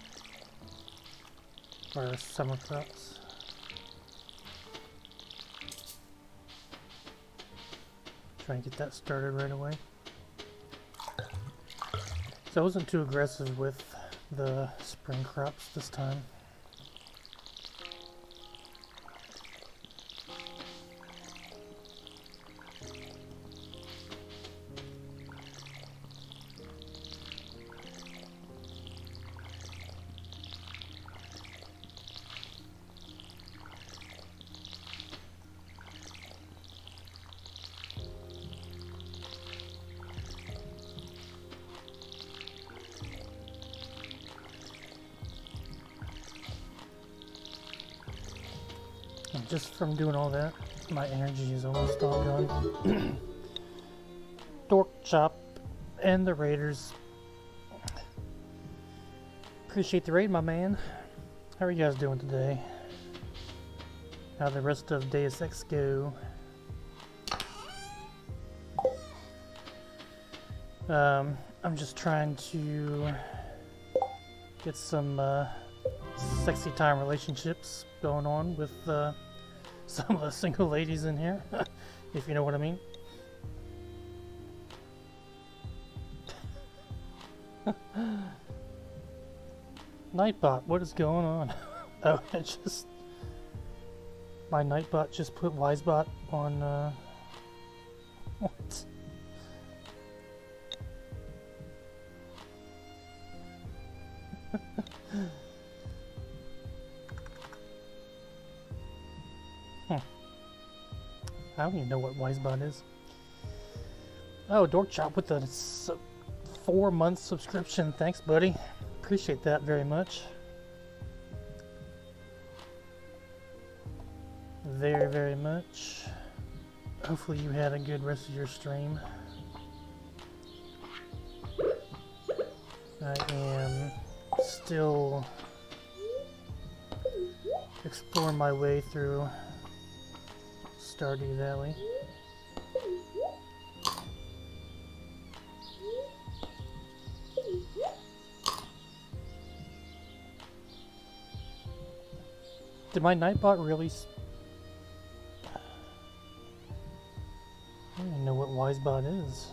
our summer crops. Try and get that started right away. So I wasn't too aggressive with the spring crops this time. And just from doing all that, my energy is almost all gone. Dork Chop and the Raiders. Appreciate the raid, my man. How are you guys doing today? How'd the rest of Deus Ex go? Um, I'm just trying to get some uh, sexy time relationships going on with uh, some of the single ladies in here, if you know what I mean. Nightbot, what is going on? Oh, it just... My Nightbot just put Wisebot on, uh... What? Hmm. I don't even know what Wisebot is. Oh, Dork Chop with a su four month subscription. Thanks, buddy. Appreciate that very much. Very, very much. Hopefully you had a good rest of your stream. I am still exploring my way through Stardew Valley. Did my Nightbot really... S I don't even know what WiseBot is.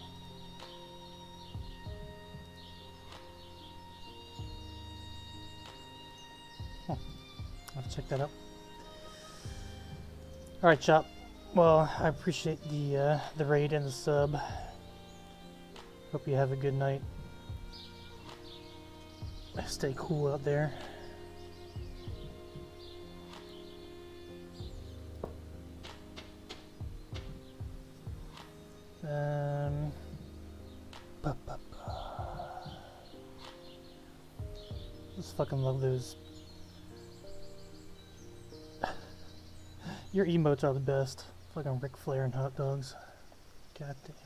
Huh. I'll have to check that out. Alright, Chop. Well, I appreciate the, uh, the raid and the sub. Hope you have a good night. Stay cool out there. Um, ba, ba, ba. Just fucking love those. Your emotes are the best. Fucking Ric Flair and hot dogs. God damn.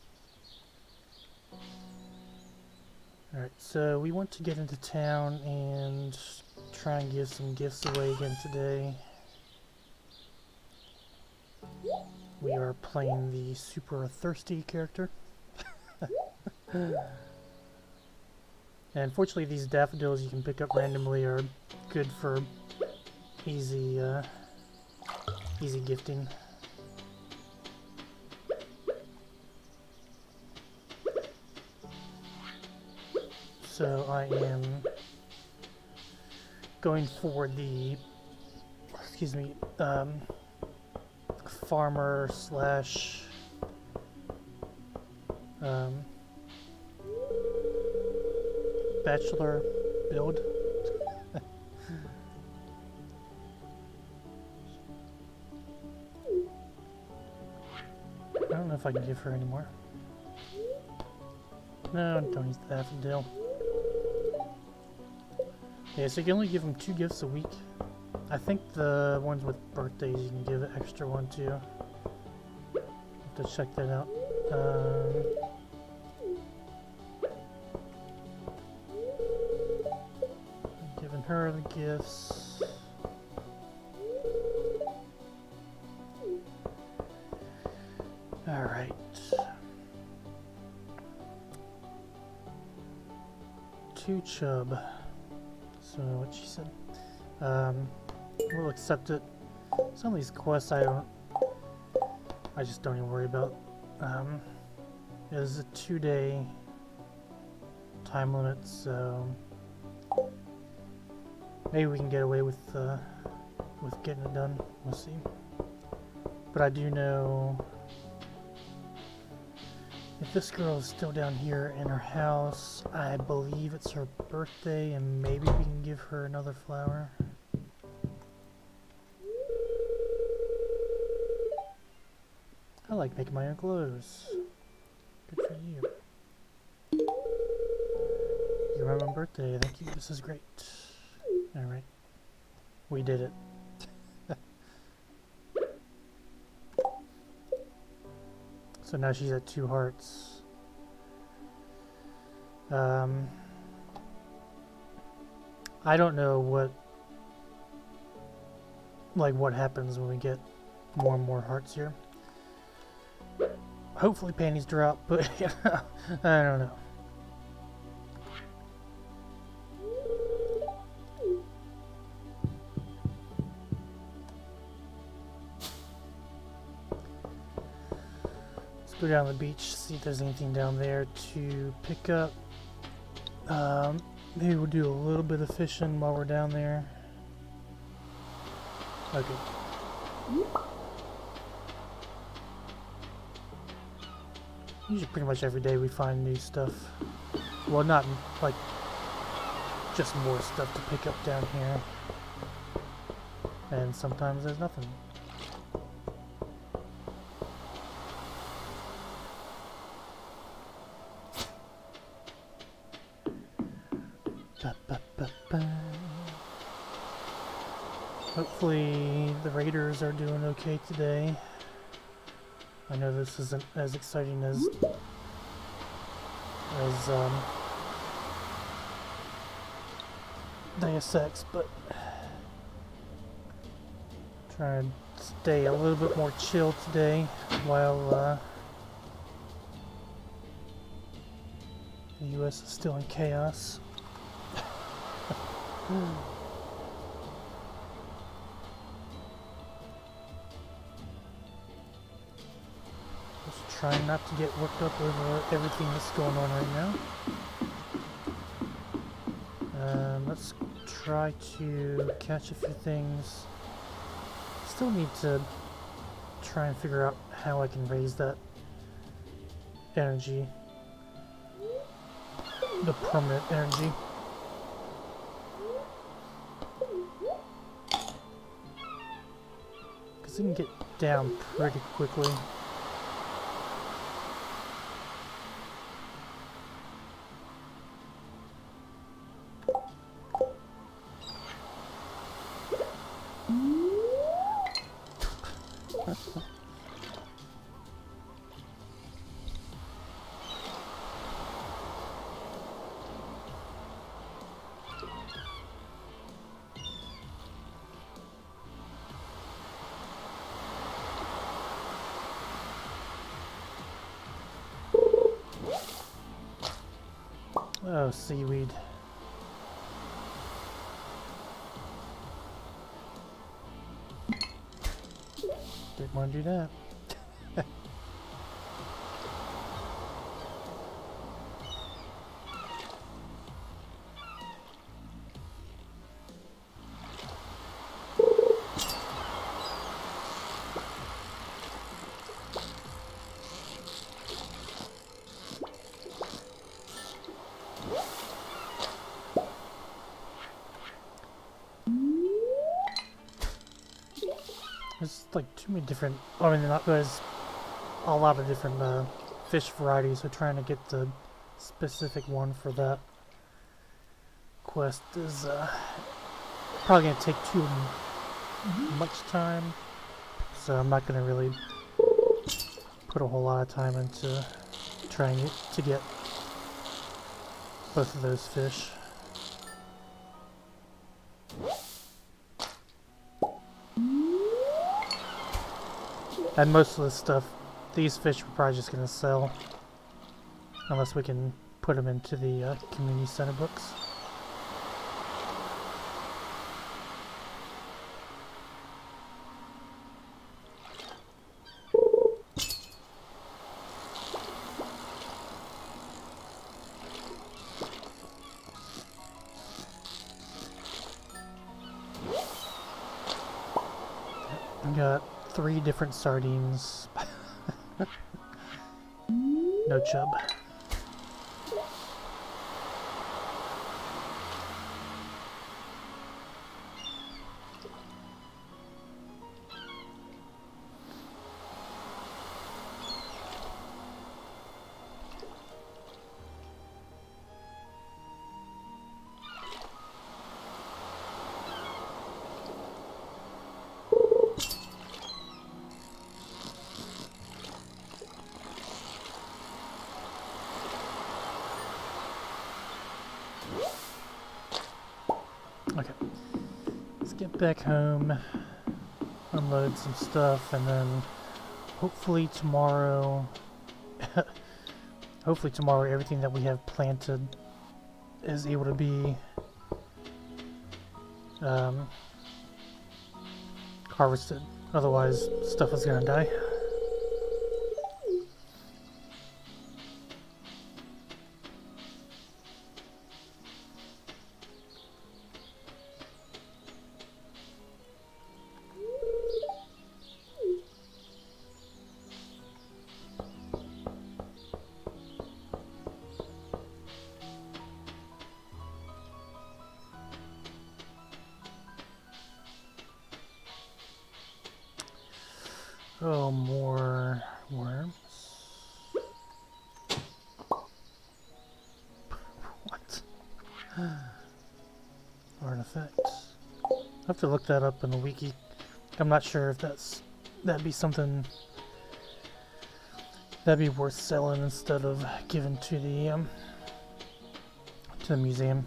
Alright, so we want to get into town and try and give some gifts away again today. We are playing the super thirsty character. And unfortunately these daffodils you can pick up randomly are good for easy uh, easy gifting. So I am going for the, excuse me, um, farmer slash um, bachelor build. I don't know if I can give her any more. No, don't use the daffodil. Yeah, so you can only give them two gifts a week. I think the ones with birthdays you can give an extra one too. Have to check that out. Um, giving her the gifts. Alright. Two chub. So what she said. Um, we'll accept it. Some of these quests I don't, I just don't even worry about. Um, it is a two-day time limit, so maybe we can get away with uh, with getting it done. We'll see. But I do know if this girl is still down here in her house, I believe it's her birthday, and maybe we can give her another flower. I like making my own clothes. Good for you. You remember my birthday. Thank you. This is great. Alright. We did it. So now she's at two hearts. Um, I don't know what, like what happens when we get more and more hearts here. Hopefully panties drop, but I don't know. Go down the beach, see if there's anything down there to pick up. Um, maybe we'll do a little bit of fishing while we're down there. Okay. Usually pretty much every day we find new stuff. Well, not like just more stuff to pick up down here. And sometimes there's nothing. hopefully the Raiders are doing okay today. I know this isn't as exciting as as um, Deus Ex, but trying to stay a little bit more chill today while uh, the U S is still in chaos. Just trying not to get worked up over everything that's going on right now. Um, let's try to catch a few things. Still need to try and figure out how I can raise that energy. The permanent energy. Because it can get down pretty quickly. Oh, seaweed. Didn't want to do that. There's like too many different, I mean, not, there's a lot of different uh, fish varieties, so trying to get the specific one for that quest is uh, probably going to take too much time, so I'm not going to really put a whole lot of time into trying to get both of those fish. And most of the stuff, these fish we're probably just going to sell, unless we can put them into the uh, community center books. We got three different sardines. No chub. Okay, let's get back home, unload some stuff, and then hopefully tomorrow, hopefully tomorrow everything that we have planted is able to be um, harvested. Otherwise, stuff is gonna die. Oh, more worms. What? Artifacts. I have to look that up in the wiki. I'm not sure if that's that'd be something that'd be worth selling instead of giving to the um, to the museum.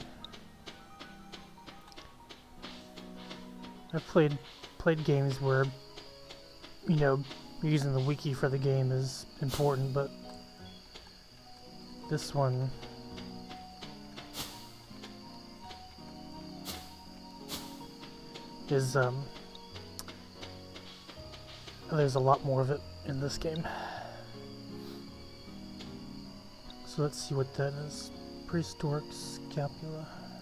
I've played played games where, you know, using the wiki for the game is important, but this one is um there's a lot more of it in this game. So let's see what that is. Prehistoric scapula.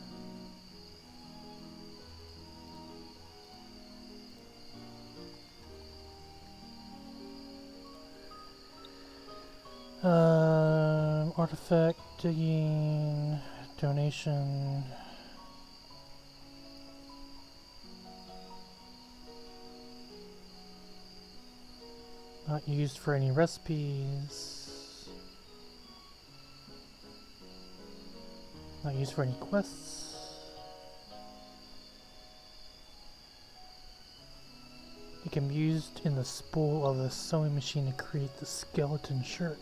Um, artifact digging, donation. Not used for any recipes. Not used for any quests. It can be used in the spool of the sewing machine to create the skeleton shirt.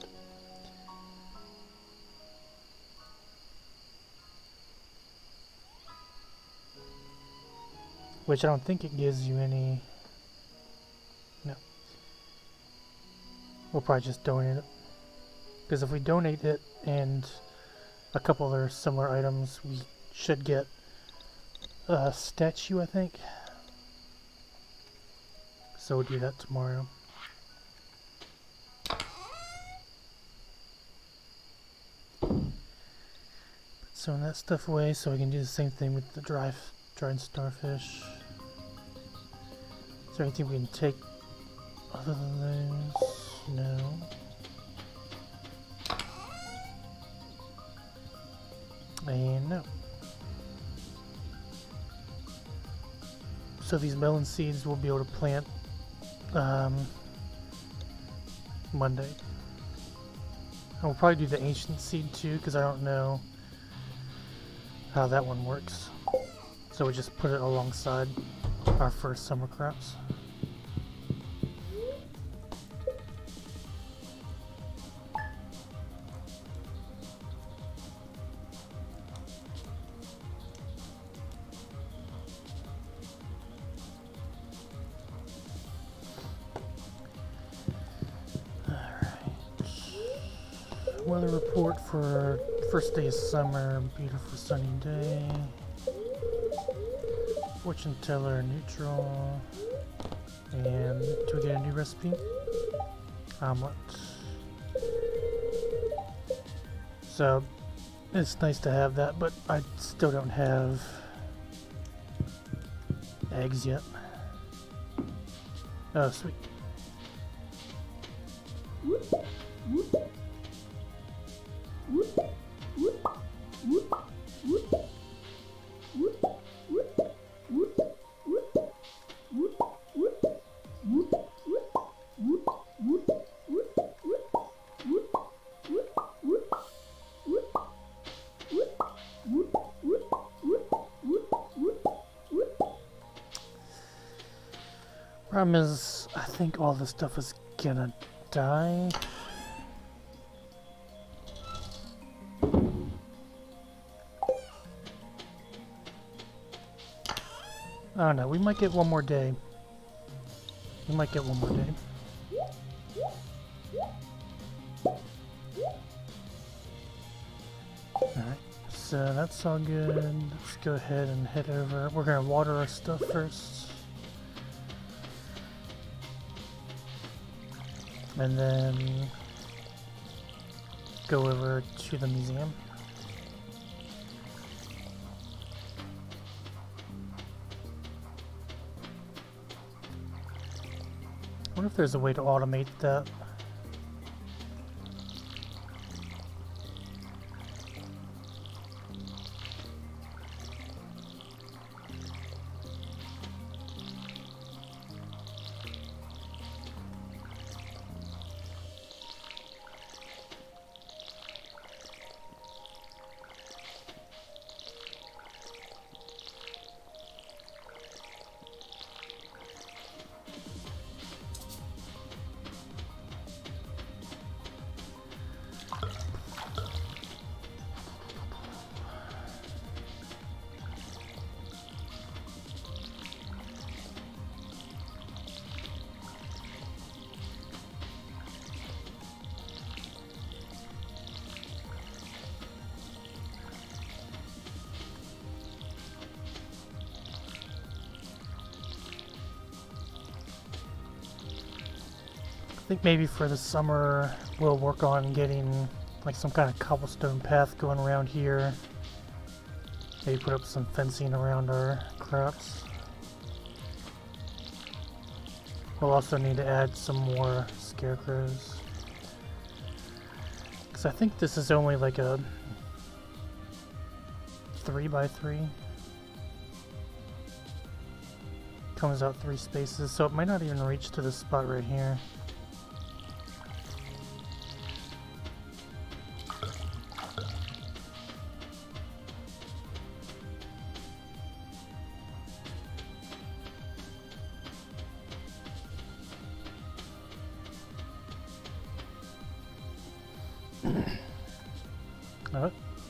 Which I don't think it gives you any... No. We'll probably just donate it. Because if we donate it and a couple other similar items, we should get a statue, I think. So we'll do that tomorrow. Put some of that stuff away so we can do the same thing with the dry, dried starfish. Is there anything we can take other than those? No. And no. So these melon seeds we'll be able to plant um, Monday. And we'll probably do the ancient seed too, because I don't know how that one works. So we just put it alongside our first summer crops. Weather report for first day of summer, beautiful sunny day. Fortune teller neutral. And do we get a new recipe? Omelet. So it's nice to have that, but I still don't have eggs yet. Oh, sweet. Problem is, I think all this stuff is gonna die. Oh no, we might get one more day. We might get one more day. Alright, so that's all good. Let's go ahead and head over. We're gonna water our stuff first. And then go over to the museum. I wonder if there's a way to automate that. I think maybe for the summer we'll work on getting like some kind of cobblestone path going around here. Maybe put up some fencing around our crops. We'll also need to add some more scarecrows. Because I think this is only like a three by three. Comes out three spaces, so it might not even reach to this spot right here. Uh,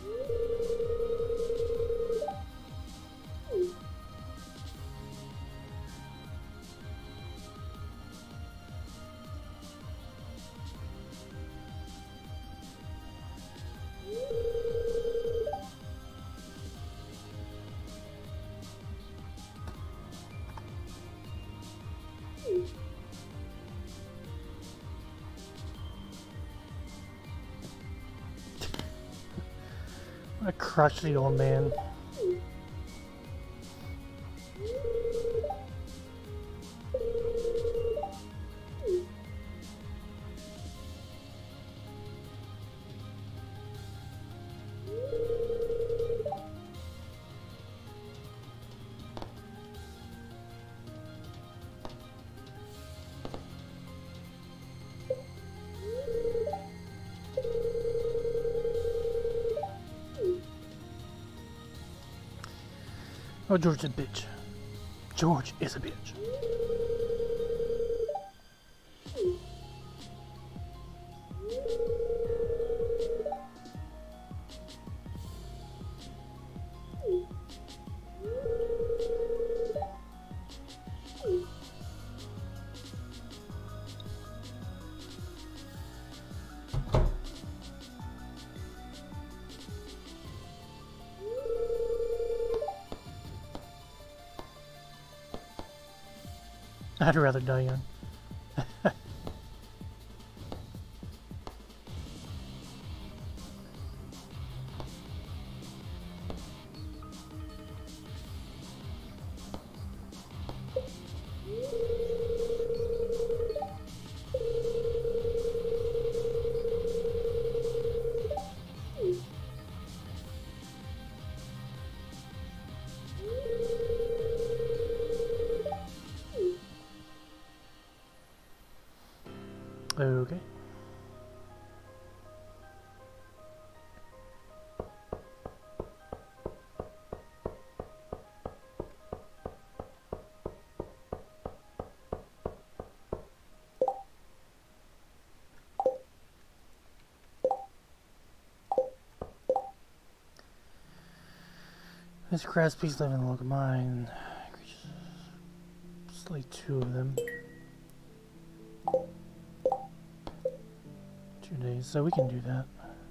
I crushed the old man. Oh, George is a bitch. George is a bitch. I'd rather die young. Okay. This grass piece live in the local mine. Just like two of them. Two days, so we can do that.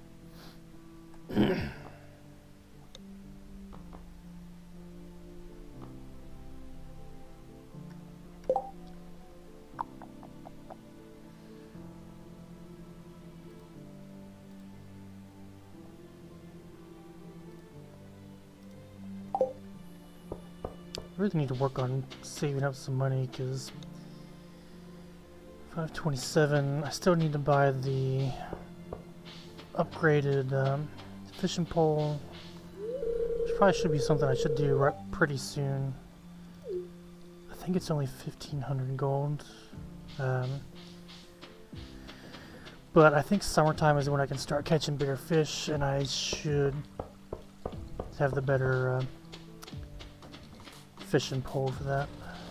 I really need to work on saving up some money because five twenty-seven, I still need to buy the upgraded um, fishing pole, which probably should be something I should do right pretty soon. I think it's only fifteen hundred gold. Um, but I think summertime is when I can start catching bigger fish, and I should have the better uh, fishing pole for that.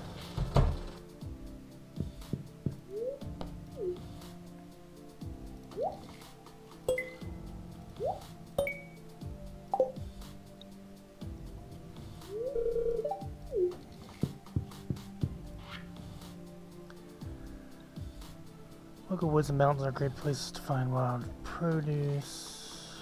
Local woods and mountains are great places to find wild produce.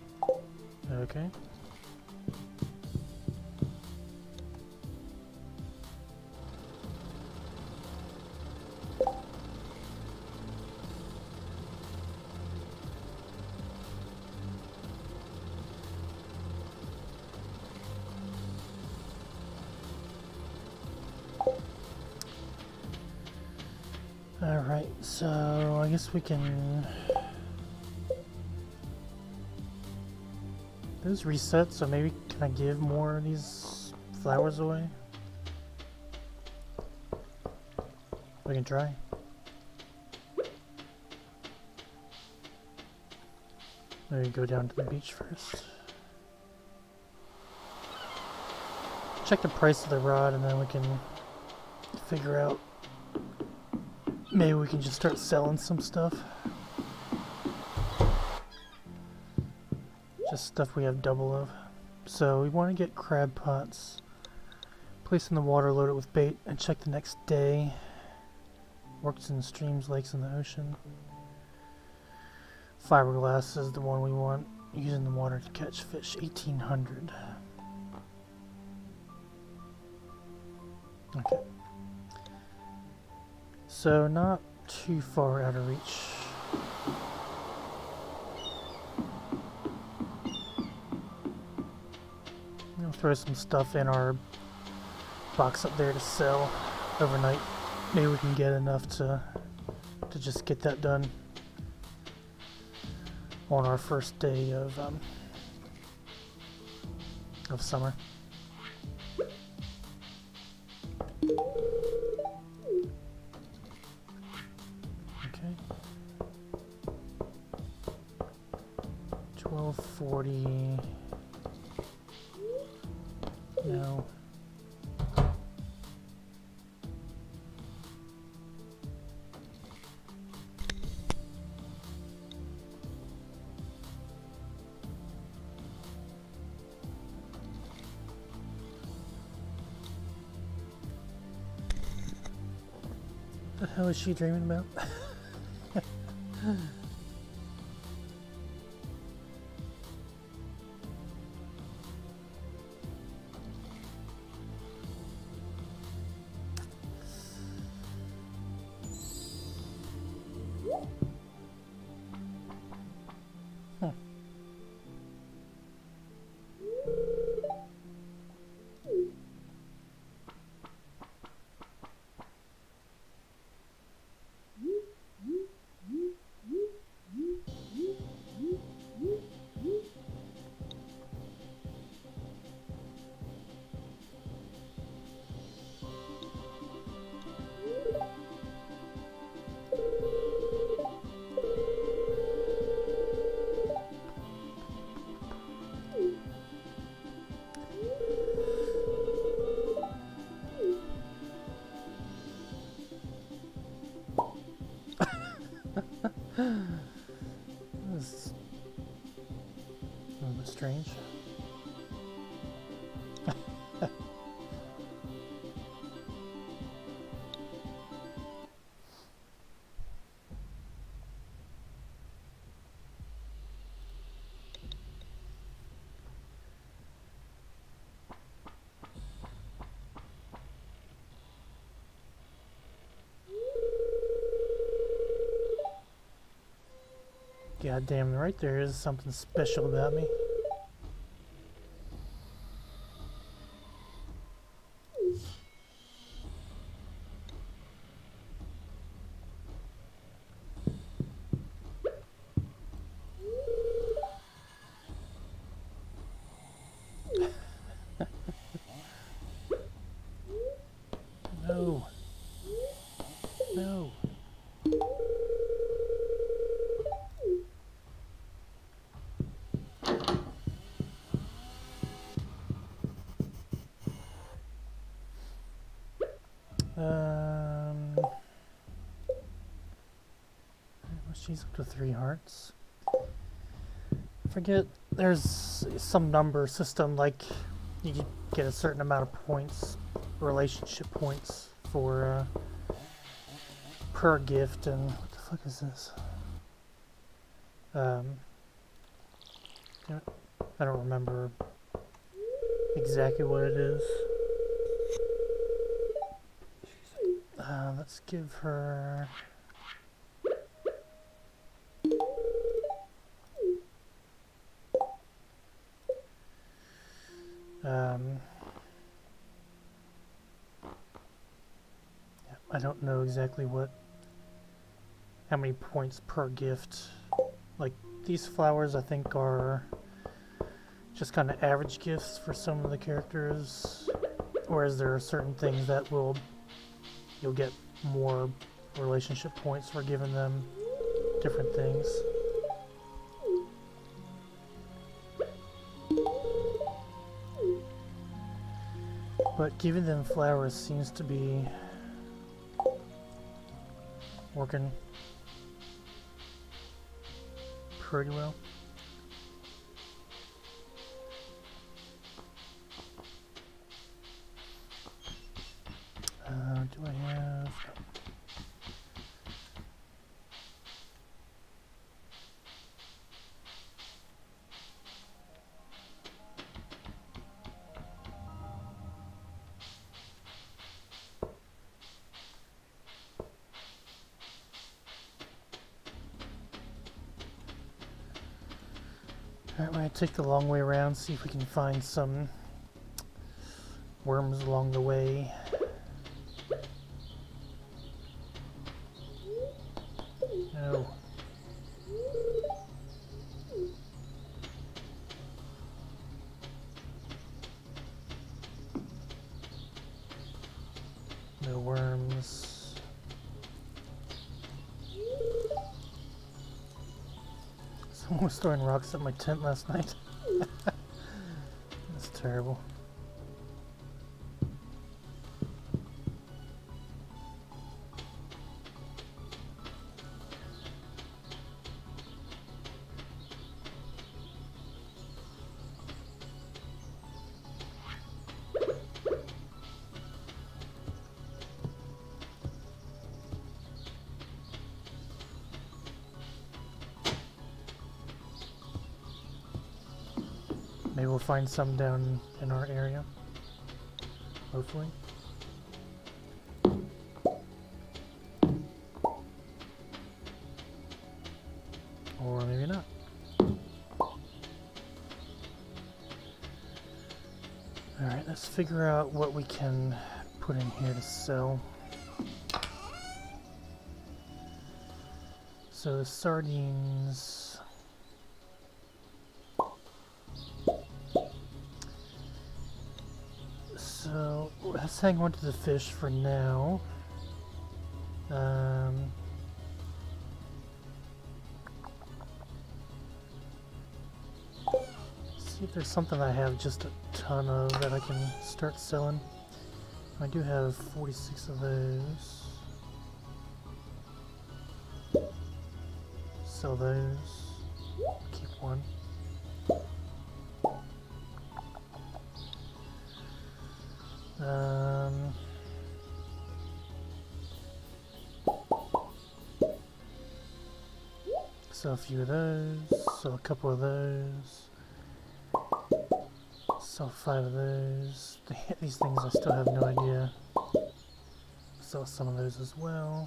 Okay. Alright, so I guess we can... Those reset, so maybe can I give more of these flowers away? We can try. Maybe go down to the beach first. Check the price of the rod and then we can figure out. Maybe we can just start selling some stuff. Just stuff we have double of. So we want to get crab pots. Place in the water, load it with bait, and check the next day. Works in streams, lakes, and the ocean. Fiberglass is the one we want. Using the water to catch fish, eighteen hundred. Okay. So not too far out of reach. We'll throw some stuff in our box up there to sell overnight. Maybe we can get enough to to just get that done on our first day of um, of summer. Okay. twelve forty. No. What the hell is she dreaming about? This is a little bit strange. God damn right there is something special about me. No. No. Um, she's up to three hearts. Forget there's some number system like you could get a certain amount of points, relationship points for uh, per gift, and what the fuck is this? Um, damn it, I don't remember exactly what it is. Uh, let's give her... Um, yeah, I don't know exactly what how many points per gift. Like these flowers I think are just kind of average gifts for some of the characters, whereas there are certain things that will you'll get more relationship points for giving them different things. But giving them flowers seems to be working pretty well. Uh, do I have... Alright, we're going to take the long way around, see if we can find some worms along the way. No. No worms. Someone was throwing rocks at my tent last night. That's terrible. Maybe we'll find some down in our area, hopefully. Or maybe not. Alright, let's figure out what we can put in here to sell. So the sardines... So let's hang on to the fish for now. Um, see if there's something I have just a ton of that I can start selling. I do have forty-six of those. Sell those. Keep one. Um, so a few of those, so a couple of those, so five of those. These things I still have no idea. Sell some of those as well.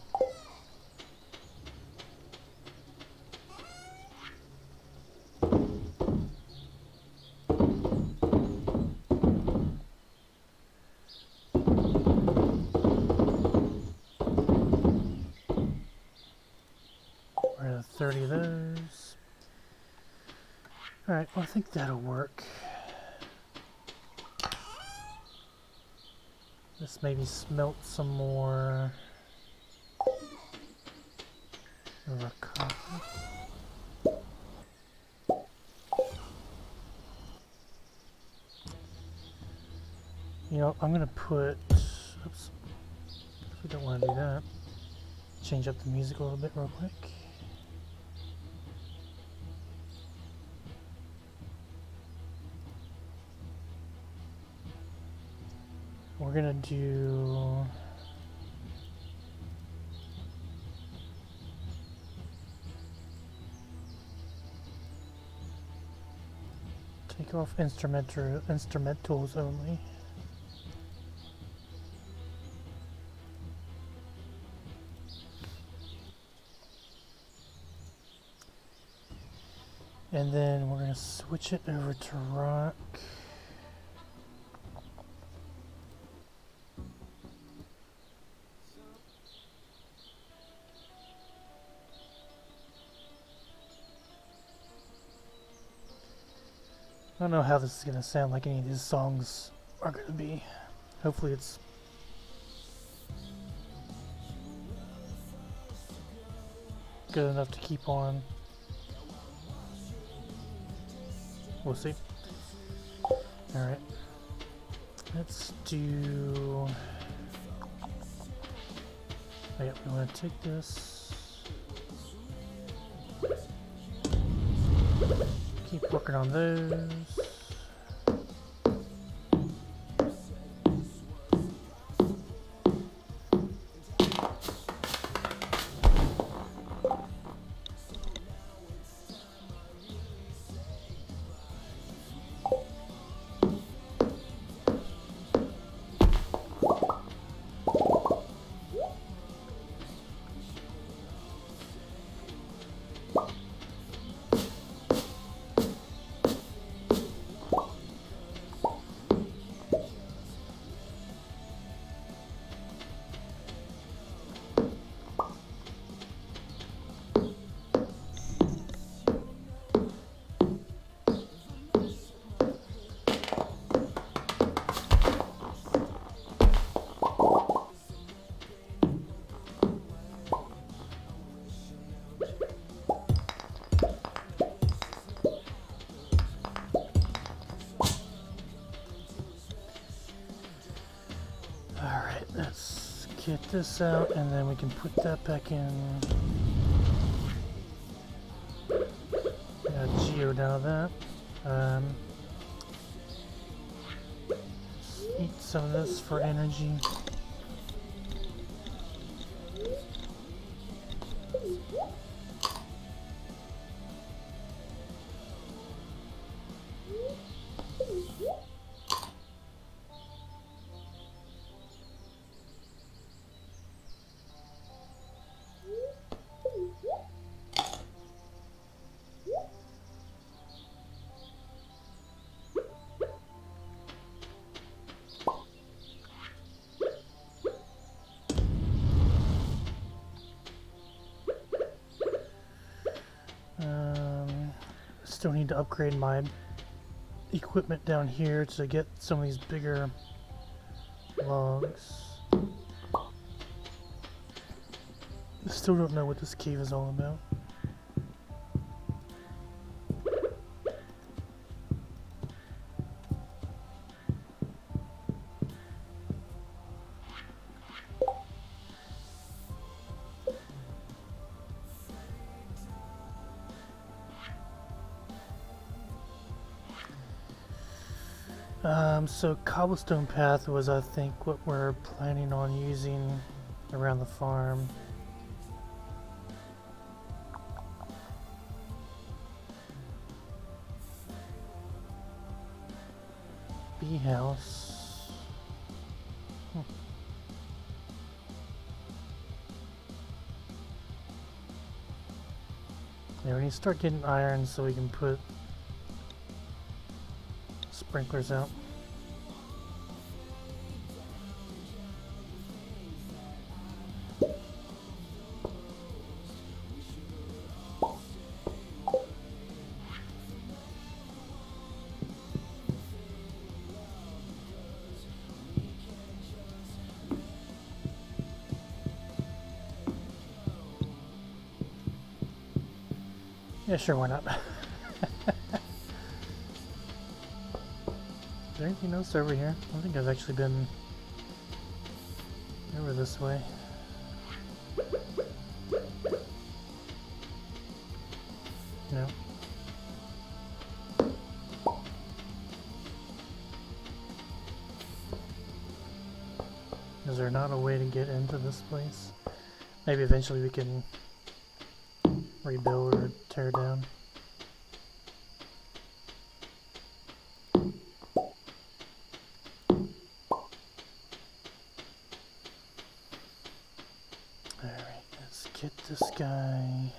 thirty of those. Alright, well I think that'll work. Let's maybe smelt some more of our copper. You know, I'm gonna put, oops, we don't want to do that. Change up the music a little bit real quick. We're gonna do take off instrumental instrumentals only. And then we're gonna switch it over to rock. don't know how this is gonna sound like any of these songs are gonna be. Hopefully it's good enough to keep on. We'll see. Alright. Let's do... Oh, yeah, we want to take this. Keep working on those. Get this out, and then we can put that back in. Got geode out of that. Um, eat some of this for energy. Still need to upgrade my equipment down here to get some of these bigger logs. Still don't know what this cave is all about. Um, so cobblestone path was, I think, what we're planning on using around the farm. Bee house. Hmm. Yeah, we need to start getting iron so we can put sprinklers out. Yeah, sure, why not? Is there anything else over here? I don't think I've actually been over this way. No. Is there not a way to get into this place? Maybe eventually we can rebuild or tear down. Alright, let's get this guy.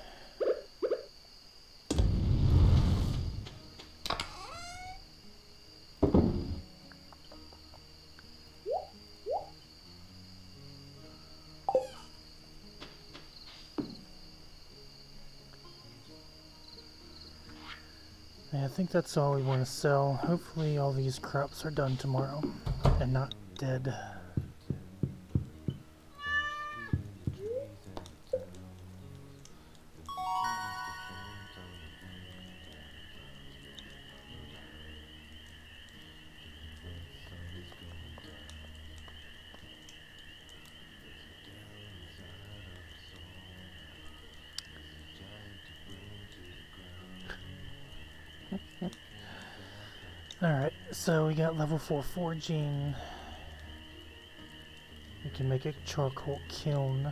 Yeah, I think that's all we want to sell. Hopefully all these crops are done tomorrow and not dead. Alright, so we got level four forging. We can make a charcoal kiln.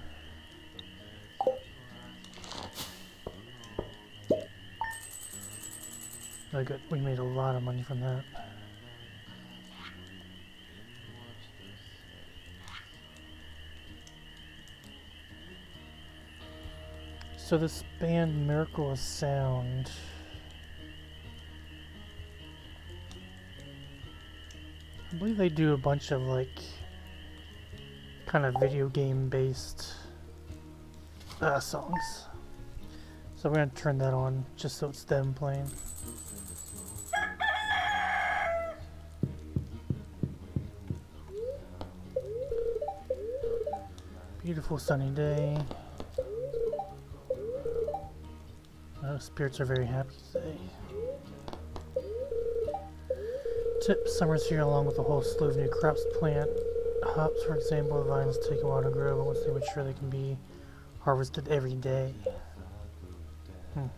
Oh good, we made a lot of money from that. So this band Miracle of Sound, I believe they do a bunch of like kind of video game based uh, songs. So we're gonna turn that on just so it's them playing. Beautiful sunny day. Oh, spirits are very happy today. Tip, summer's here along with a whole slew of new crops to plant. Hops, for example, the vines take a while to grow, but once they mature they can be harvested every day. Hmm.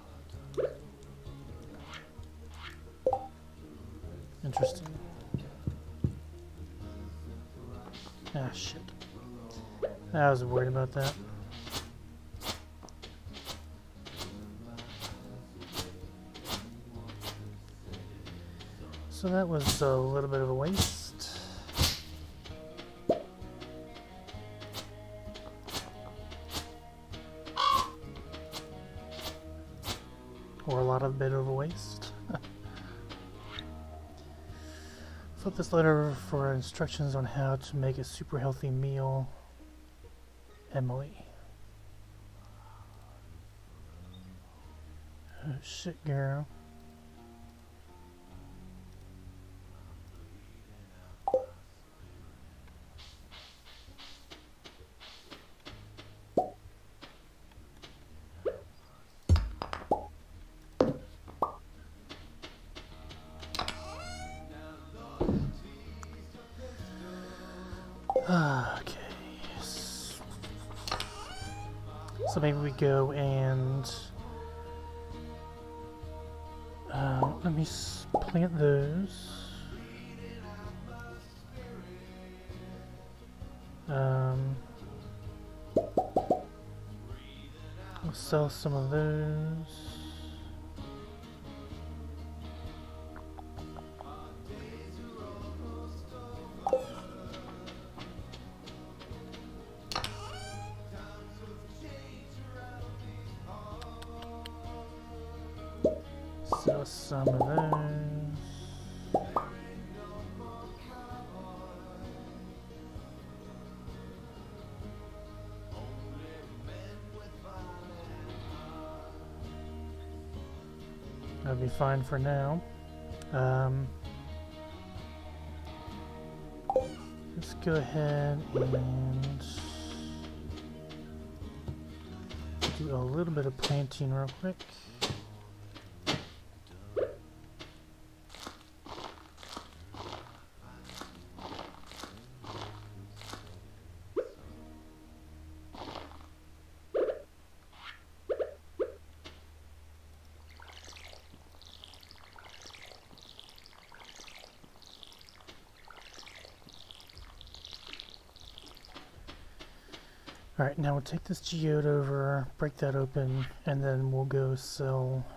Interesting. Ah, shit. I was worried about that. So that was a little bit of a waste. Or a lot of bit of a waste. Flip this letter for instructions on how to make a super healthy meal. Emily. Oh shit, girl. Okay. So maybe we go and uh, let me s plant those. Um, we'll sell some of those. Sell some of those. That'll be fine for now. Um, let's go ahead and do a little bit of planting real quick. Alright, now we'll take this geode over, break that open, and then we'll go sell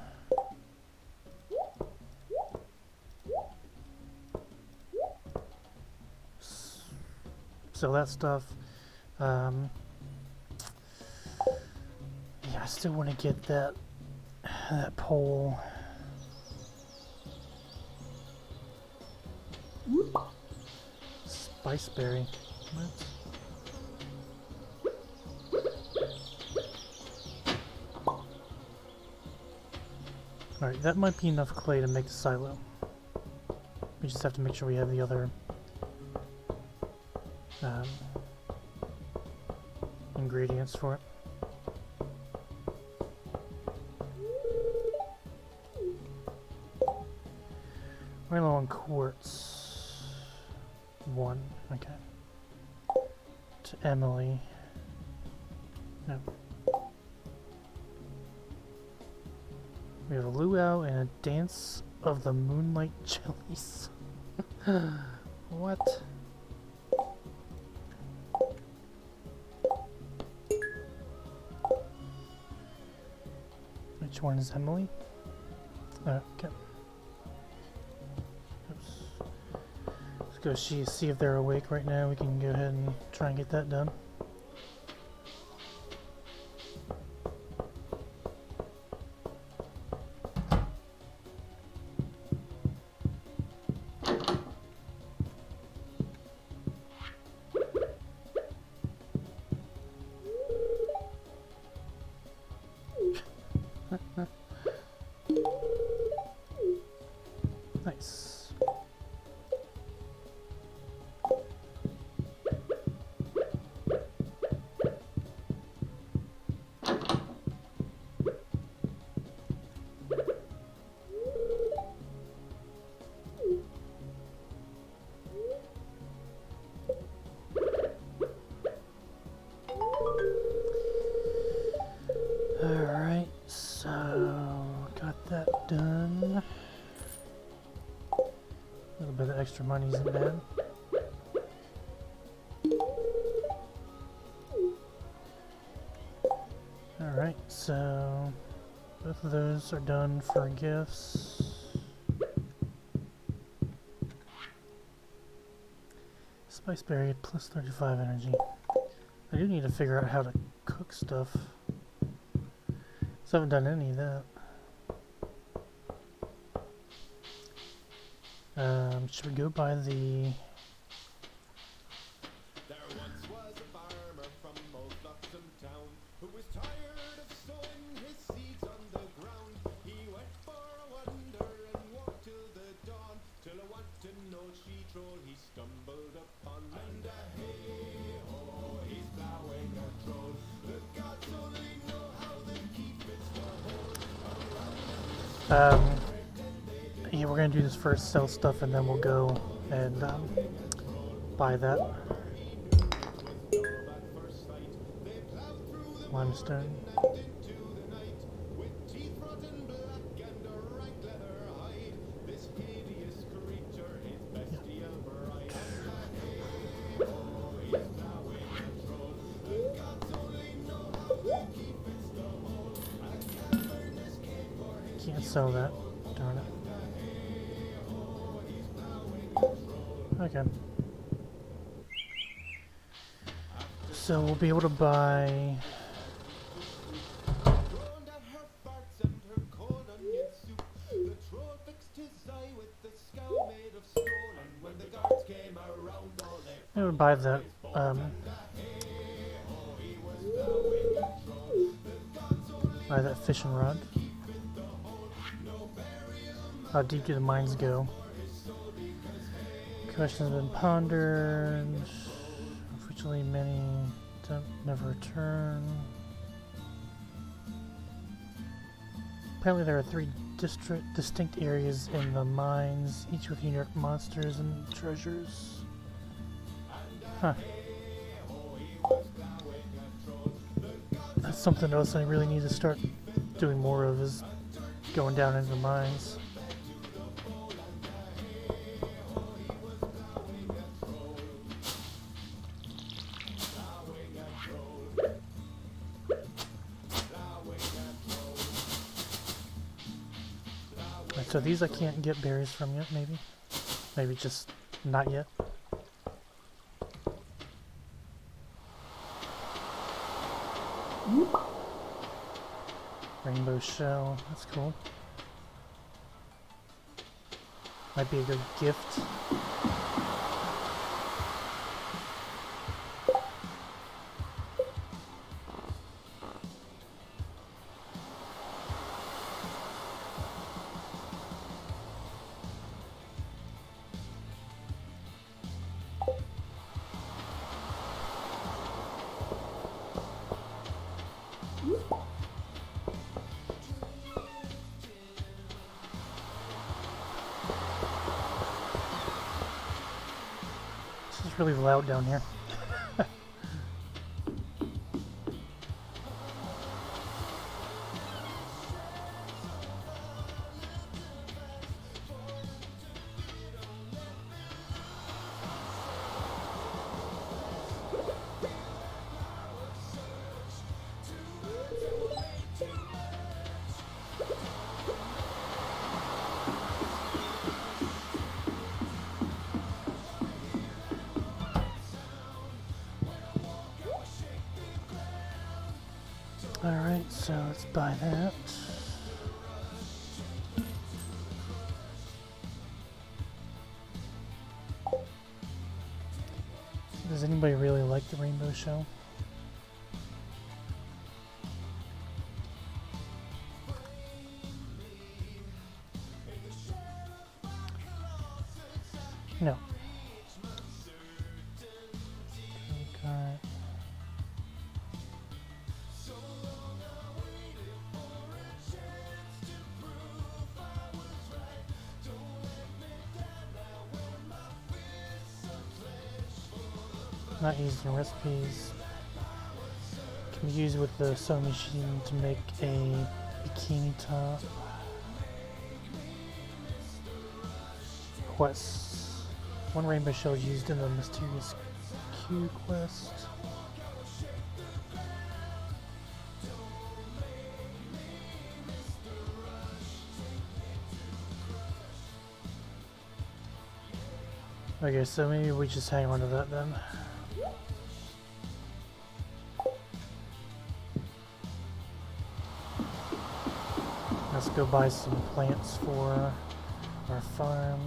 sell that stuff. Um, yeah, I still want to get that that pole. Spiceberry. What? Alright, that might be enough clay to make the silo. We just have to make sure we have the other um, ingredients for it. We're low on quartz. One, okay. To Emily. No. We have a luau and a dance of the moonlight chilies. What? Which one is Emily? Oh, okay. Oops. Let's go see, see if they're awake right now. We can go ahead and try and get that done. Nice. Alright, so got that done. A little bit of extra money isn't bad. Alright, so both of those are done for gifts. Spice berry plus thirty-five energy. I do need to figure out how to cook stuff. So I haven't done any of that. Um, should we go by the... There once was a farmer from old Loxham town who was tired of sowing his seeds on the ground. He went for a wander and walked till the dawn, till a wanton old she-troll he stumbled upon. And a hey-ho, he's plowing a troll. The gods only know how they keep it to hold. Um, yeah, we're gonna do this first, sell stuff, and then we'll go and um, buy that. Limestone. Can't sell that. Darn it. Okay. So we'll be able to buy... I would buy that, um... buy that fishing rod. How deep do the mines go? Questions have been pondered. Unfortunately, many don't never return. Apparently, there are three district, distinct areas in the mines, each with unique monsters and treasures. Huh. That's something else I really need to start doing more of, is going down into the mines. So these I can't get berries from yet, maybe? Maybe just not yet. Rainbow shell, that's cool. Might be a good gift. It's really loud down here. Alright, so let's buy that. Does anybody really like the rainbow shell? No. Okay. Not used in recipes. Can be used with the sewing machine to make a bikini top. Quests. One rainbow shell is used in the mysterious Q quest. Okay, so maybe we just hang on to that then. Let's go buy some plants for our farm.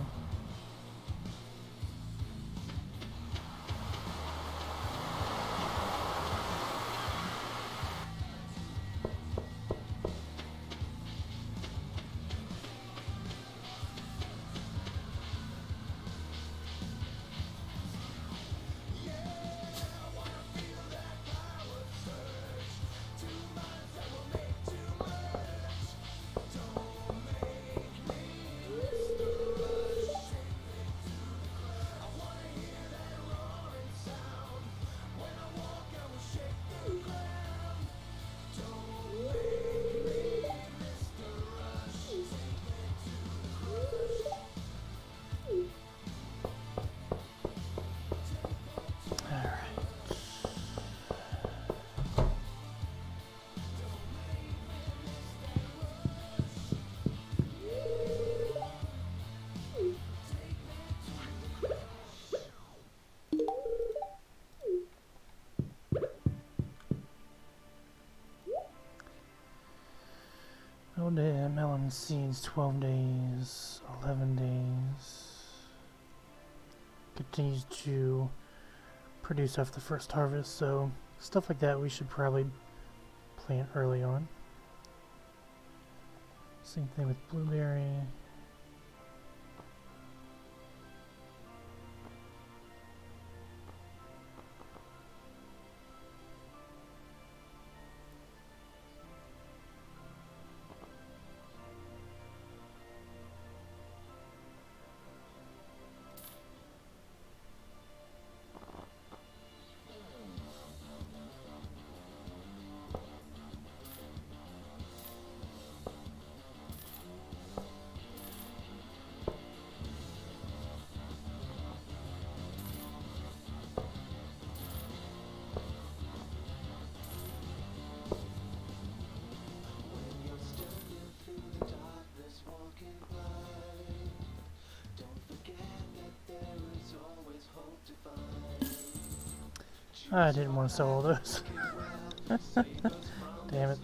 Oh damn, melon seeds, twelve days, eleven days. Continues to produce after the first harvest, so stuff like that we should probably plant early on. Same thing with blueberry. I didn't want to sell all those. Damn it.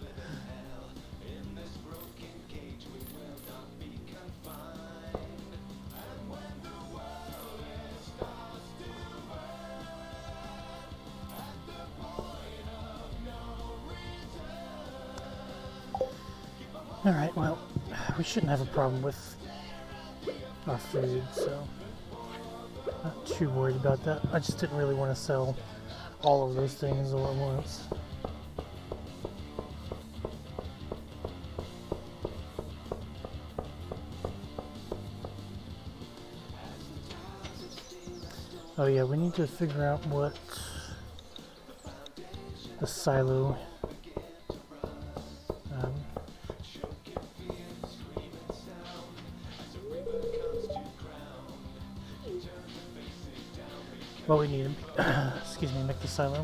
Alright, well, we shouldn't have a problem with our food, so not too worried about that. I just didn't really want to sell all of those things all at once. Oh yeah, we need to figure out what the silo. Um, what we need to, excuse me, make the silo.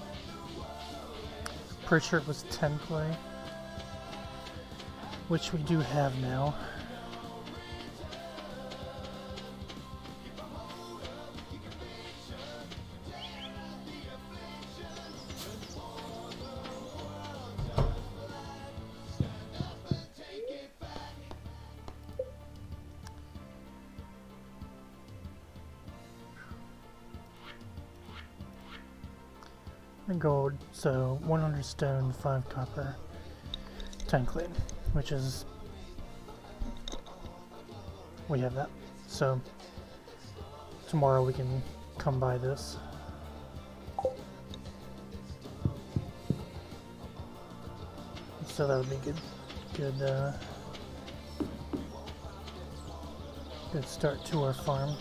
Pretty sure it was ten clay, which we do have now. Gold, so one hundred stone, five copper, ten clay, which is, we have that. So tomorrow we can come by this. So that would be good, good, uh, good start to our farm.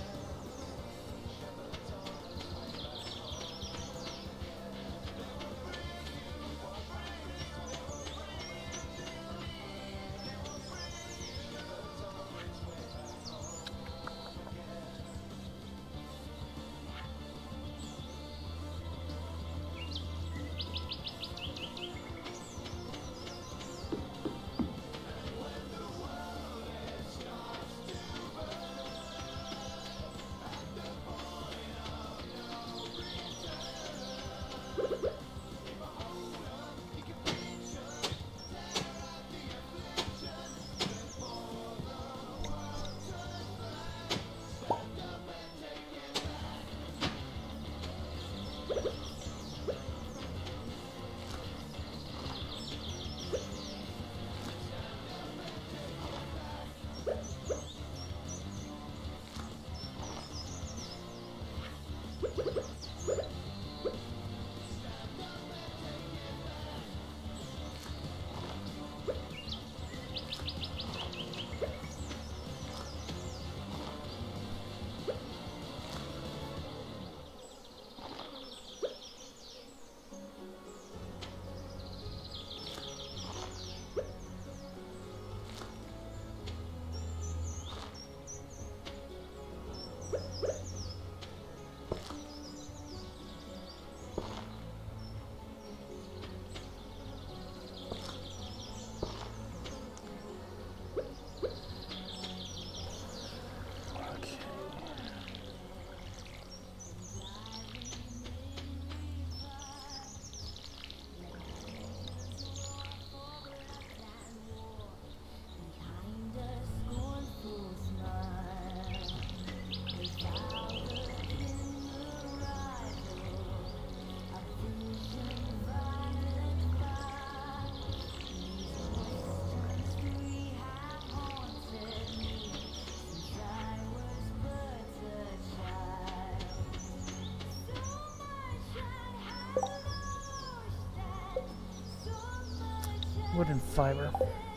Wood and fiber.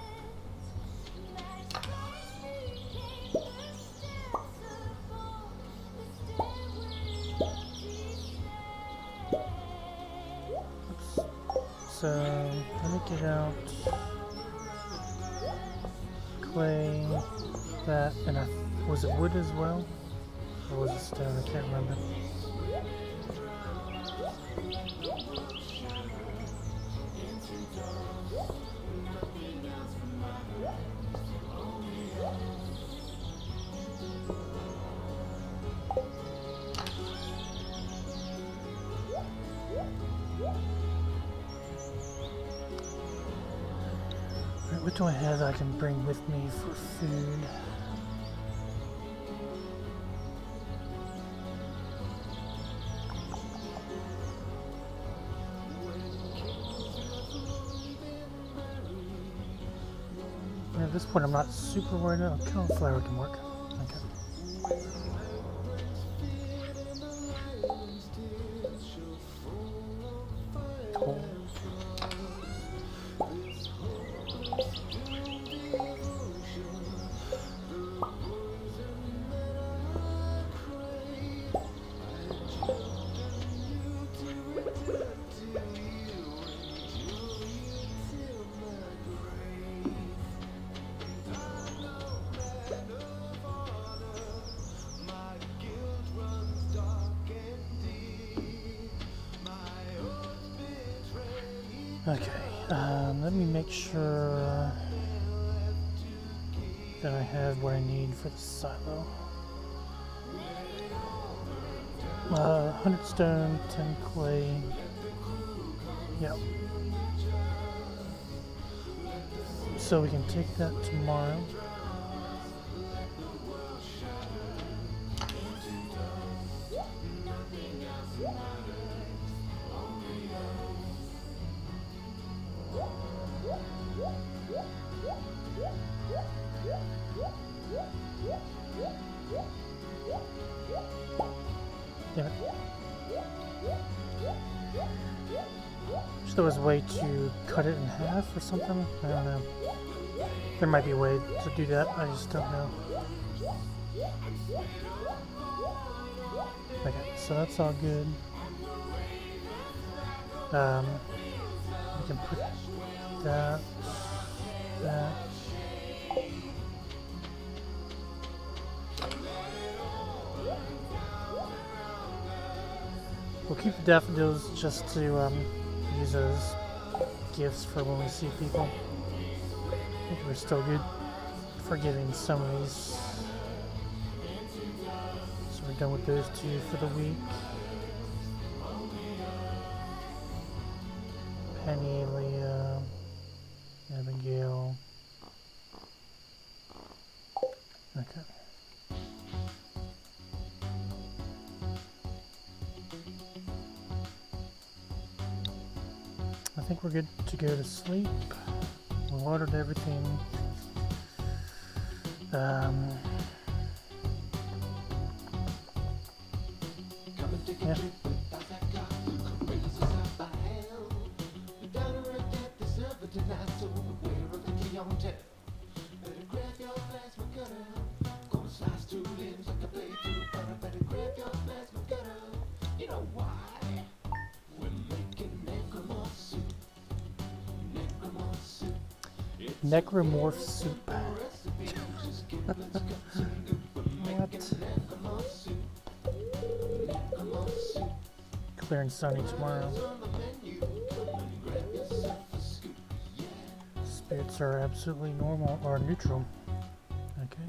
Oops. So let me get out clay, that, and I, was it wood as well? Or was it stone? I can't remember. What do I have that I can bring with me for food? At this point I'm not super worried about. Cauliflower can work. Okay. Cool. Okay, um, let me make sure that I have what I need for the silo. Uh, one hundred stone, ten clay. Yep. So we can take that tomorrow. Damn it. Wish there was a way to cut it in half or something. I don't know. There might be a way to do that. I just don't know. Okay, so that's all good. Um, we can put that, that. We'll keep the daffodils just to um, use as gifts for when we see people. I think we're still good for giving some of these. So we're done with those two for the week. Penny, Leah, Abigail. Okay. I think we're good to go to sleep. We watered everything. Um, yeah. Necromorph soup. What? Clear and sunny tomorrow. Spirits are absolutely normal or neutral. Okay.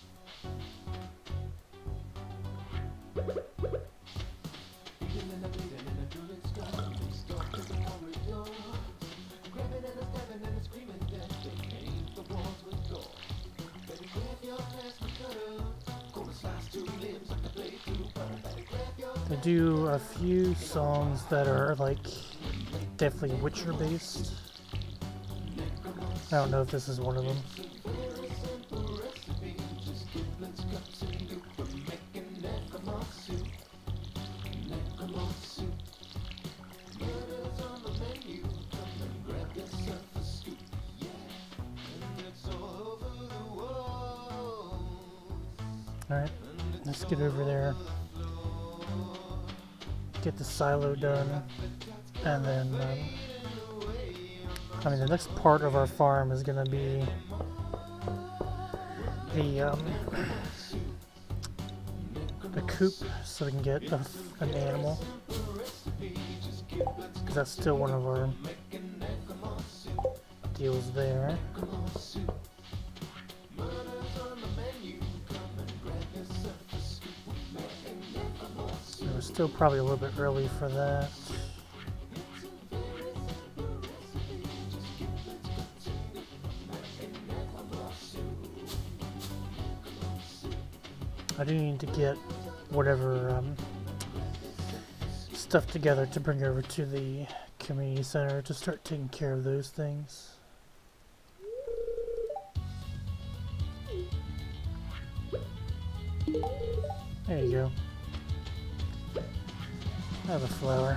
They do a few songs that are like definitely Witcher based. I don't know if this is one of them. Alright, let's get over there. Get the silo done, and then um, I mean the next part of our farm is gonna be the um, the coop, so we can get a, an animal, because that's still one of our deals there. Still probably a little bit early for that. I do need to get whatever um, stuff together to bring over to the community center to start taking care of those things. There you go. I have a flower.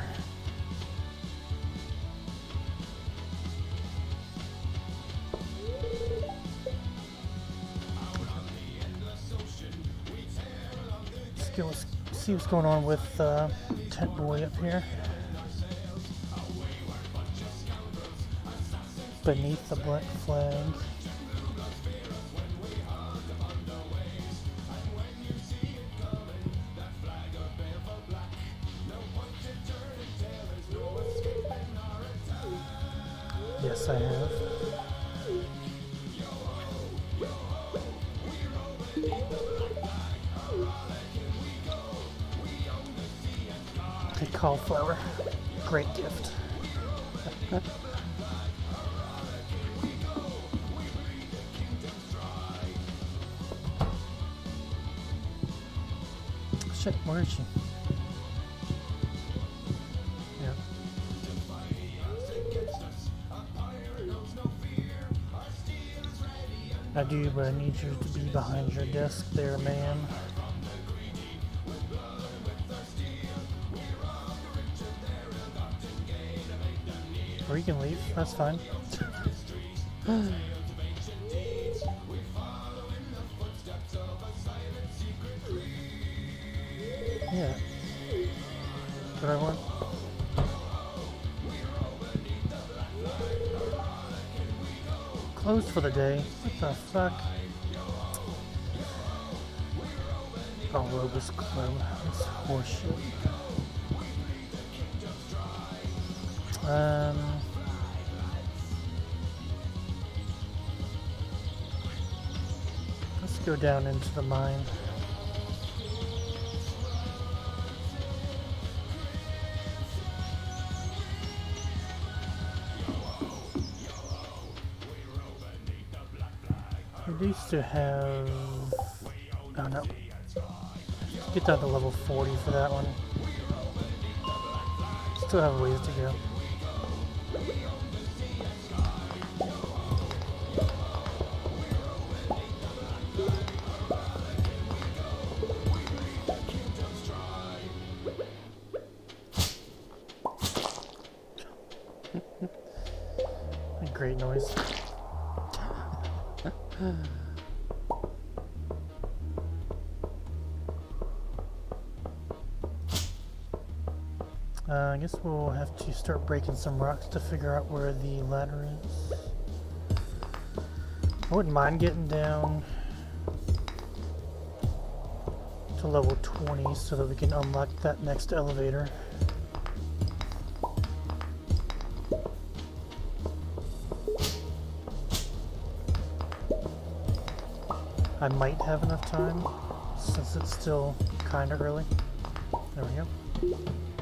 Let's go see what's going on with uh, Tent Boy up here. Beneath the black flag. Yes, I have. A cauliflower. Great gift. Shit, where is she? Yeah. I do, but I need you to be behind your desk there, man. Or you can leave, that's fine. Yeah. What I want. Closed for the day. What the fuck? Oh, Robus Club. That's horseshit. Um. Let's go down into the mine. We used to have... Oh no. Get down to level forty for that one. Still have a ways to go. A great noise. Uh, I guess we'll have to start breaking some rocks to figure out where the ladder is. I wouldn't mind getting down to level twenty so that we can unlock that next elevator. I might have enough time since it's still kind of early. There we go.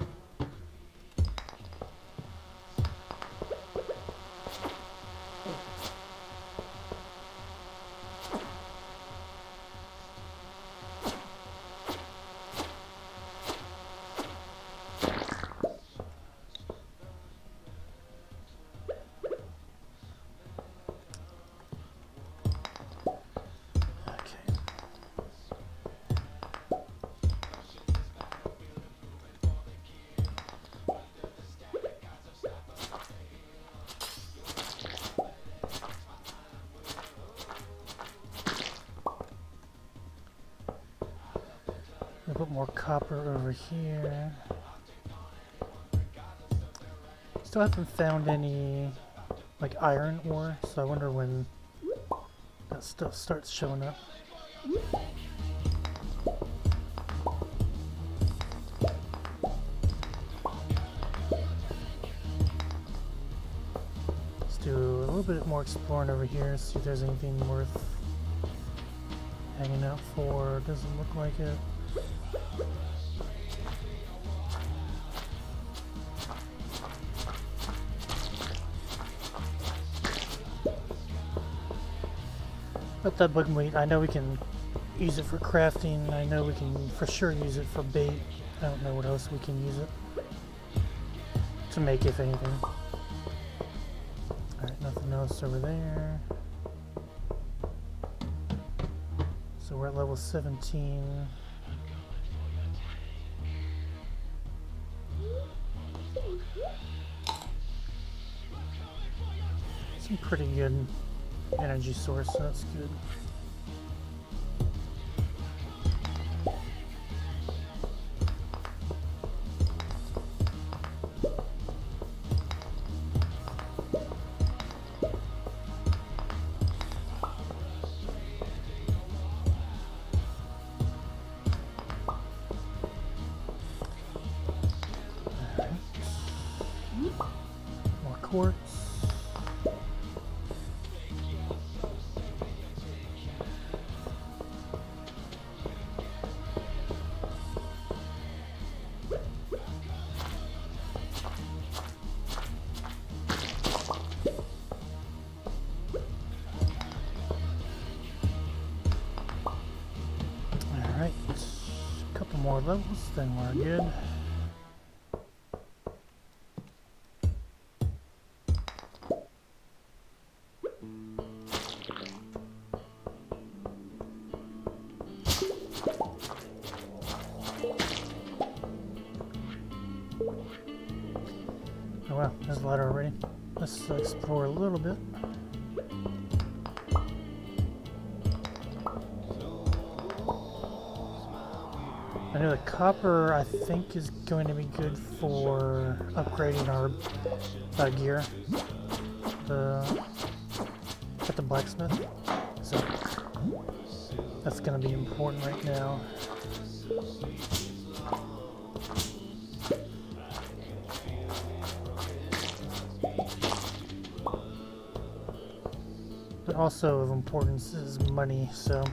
I'll put more copper over here. Still haven't found any like iron ore, so I wonder when that stuff starts showing up. Let's do a little bit more exploring over here, see if there's anything worth hanging out for. Doesn't look like it. But that bug meat, I know we can use it for crafting. I know we can for sure use it for bait. I don't know what else we can use it to make, if anything. Alright, nothing else over there. So we're at level seventeen. Some pretty good energy source, so that's good. Alright. More quartz. levels, then we're good. Oh wow, there's a ladder already. Let's explore a little bit. I know the copper, I think, is going to be good for upgrading our uh, gear. The at the blacksmith, so that's going to be important right now. But also of importance is money, so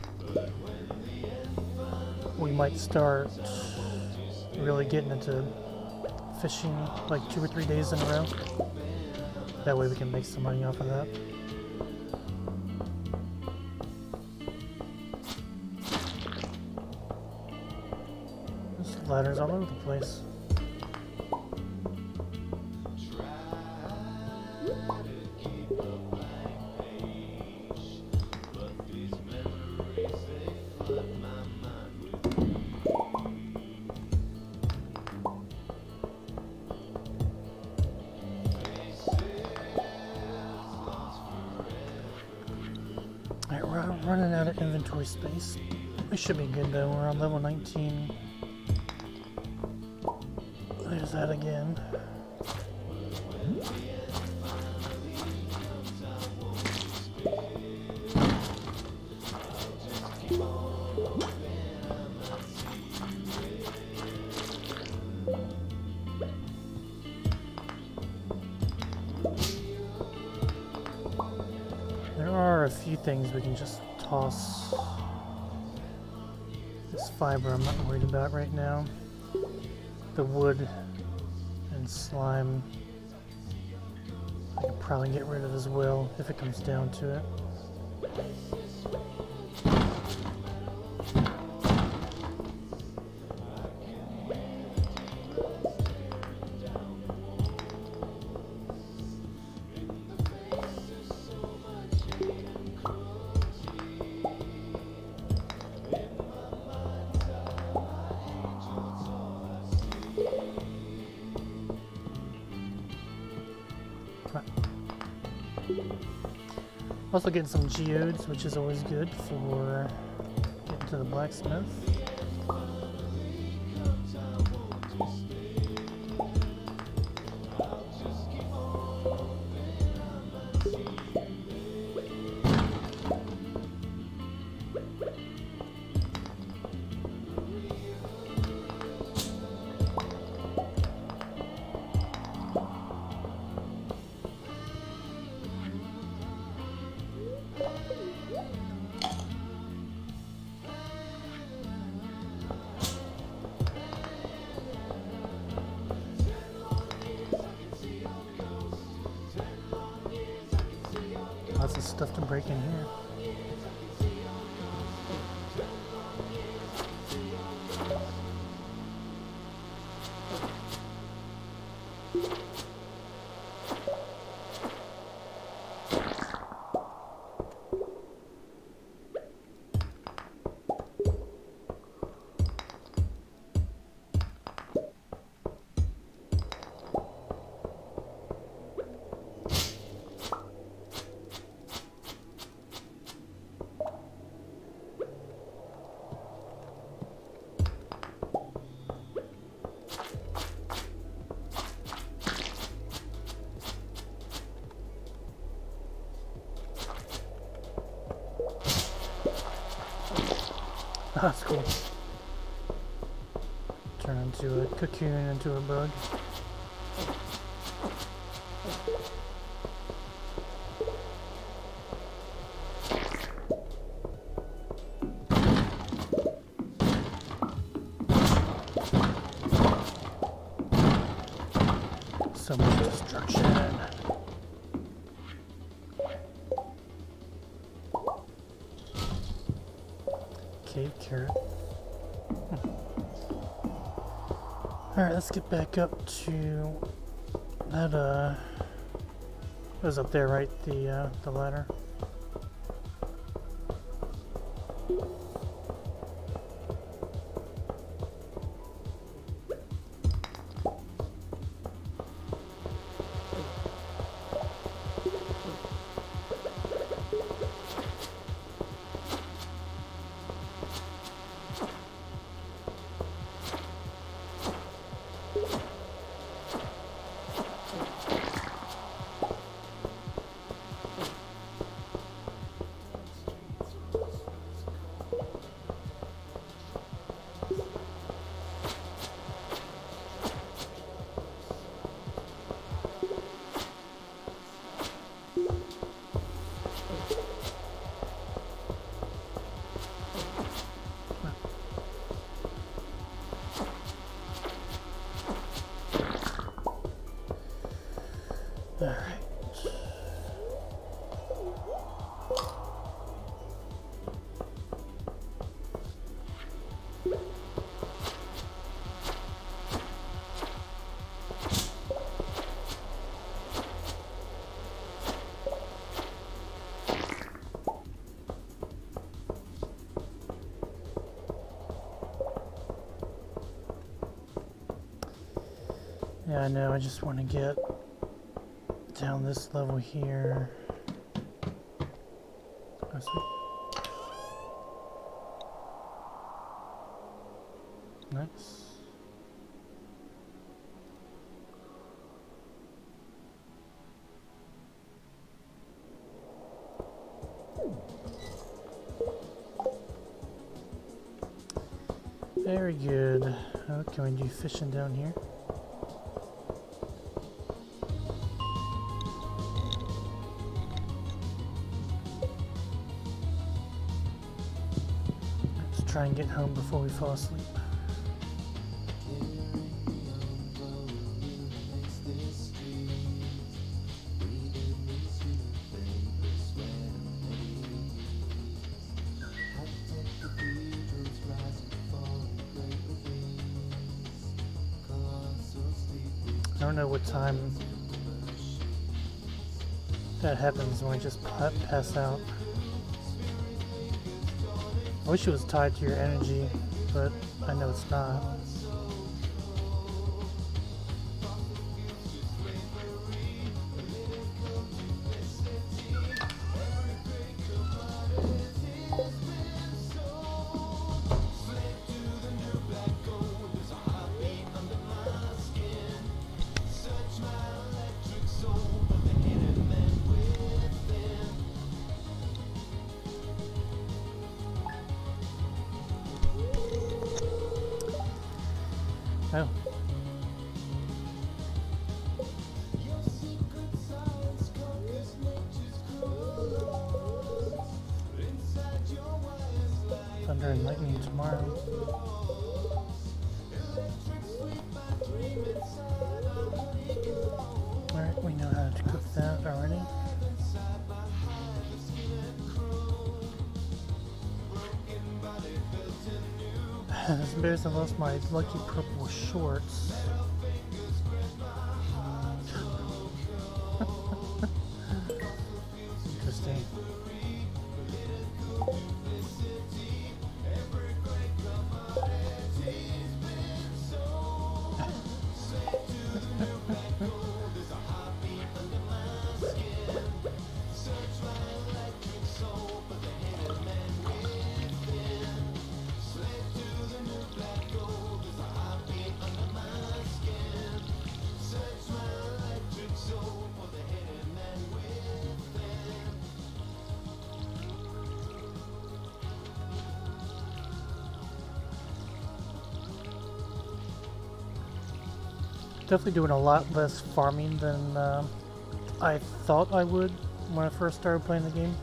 we might start really getting into fishing like two or three days in a row. That way we can make some money off of that. There's ladders all over the place. Running out of inventory space. We should be good though. We're on level nineteen. There's that again. There are a few things we can just toss. This fiber I'm not worried about right now. The wood and slime I could probably get rid of as well if it comes down to it. Also getting some geodes, which is always good for getting to the blacksmith. Lots of stuff to break in here. That's cool. Turn into a cocoon into a bug. So much destruction. Cave carrot. Hmm. Alright, let's get back up to that, uh, it was up there, right? The, uh, the ladder. Yeah, I know, I just want to get down this level here. Oh, sweet. Nice. Very good. Oh, can we do fishing down here? Try and get home before we fall asleep. I don't know what time that happens when we just pass out. I wish it was tied to your energy, but I know it's not. Oh. Thunder and lightning tomorrow. Alright, we know how to cook that already. It's embarrassing I lost my lucky purple shorts. Interesting. Definitely doing a lot less farming than uh, I thought I would when I first started playing the game.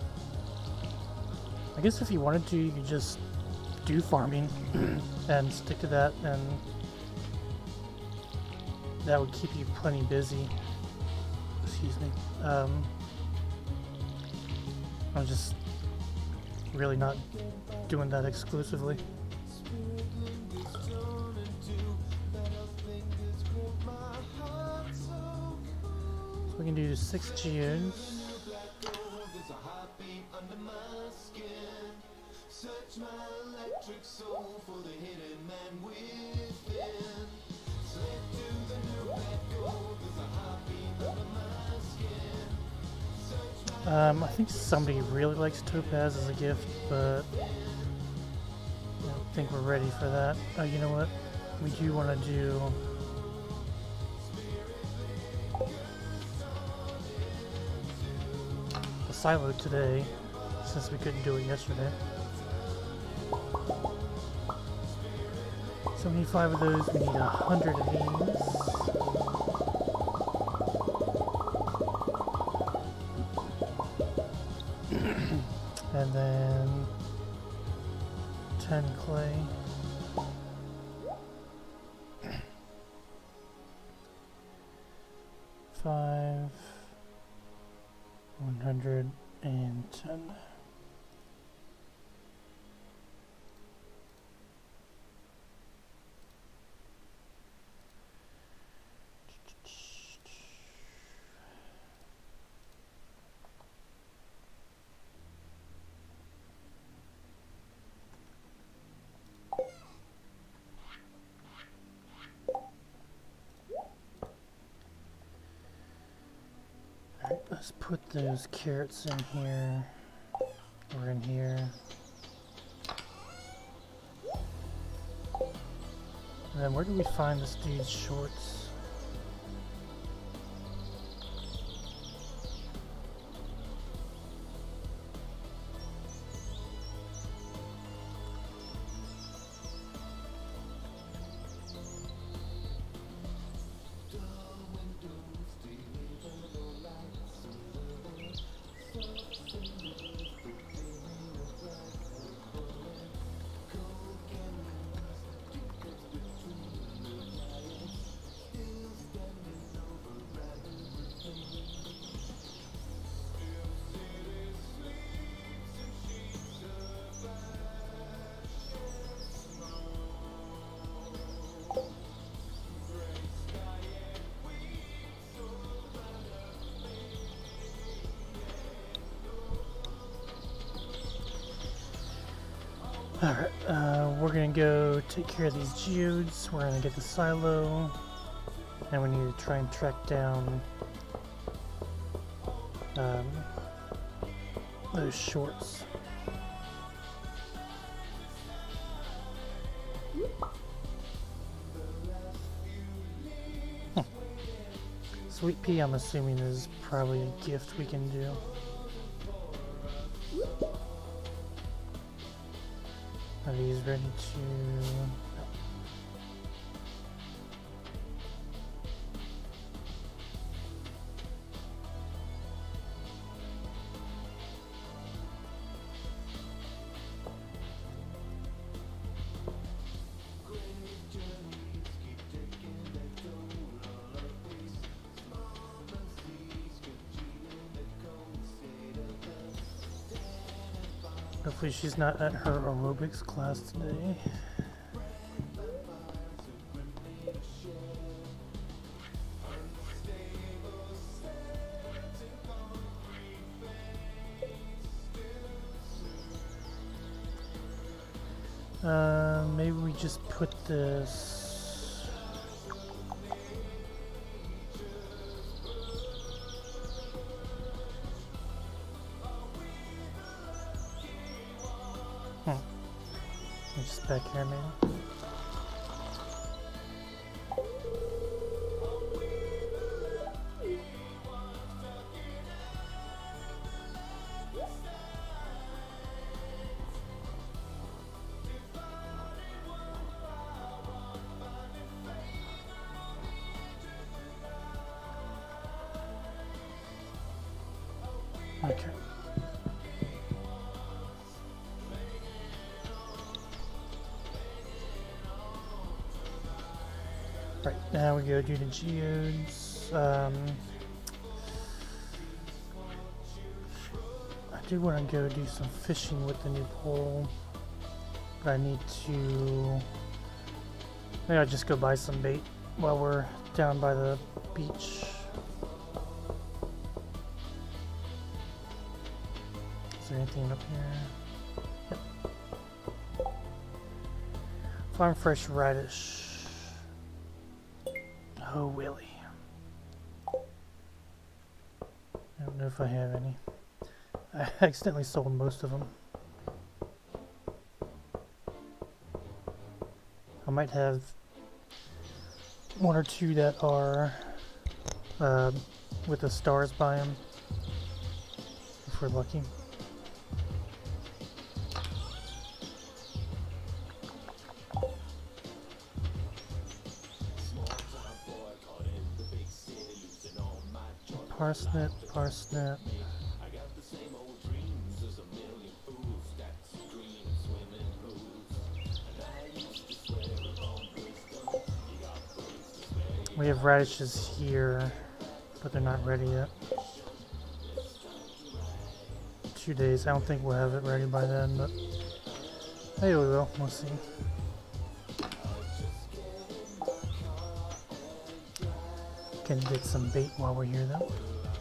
I guess if you wanted to, you could just do farming and stick to that, and that would keep you plenty busy. Excuse me. Um, I'm just really not doing that exclusively. we can do six geodes. Um, I think somebody really likes topaz as a gift, but I don't think we're ready for that. Oh, you know what? We do want to do a silo today, since we couldn't do it yesterday. seventy-five of those, we need a hundred of these. And then ten clay. Five, one hundred and ten. Let's put those carrots in here, or in here. And then where do we find this dude's shorts? Alright, uh, we're gonna go take care of these geodes. We're gonna get the silo. And we need to try and track down um, those shorts. Huh. Sweet pea, I'm assuming, is probably a gift we can do. Are these ready to... Hopefully she's not at her aerobics class today. Uh, maybe we just put this... Just back here, maybe. Okay. Right, now we go do the geodes. Um, I do want to go do some fishing with the new pole, but I need to... Maybe I'll just go buy some bait while we're down by the beach. Is there anything up here? Yep. Farm fresh radish. Oh, Willie. I don't know if I have any. I accidentally sold most of them. I might have one or two that are uh, with the stars by them, if we're lucky. Parsnip, parsnip. We have radishes here, but they're not ready yet. Two days. I don't think we'll have it ready by then, but maybe we will. We'll see. Can get some bait while we're here, though.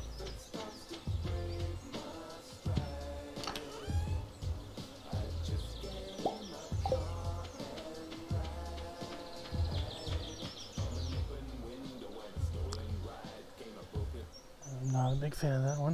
I'm not a big fan of that one.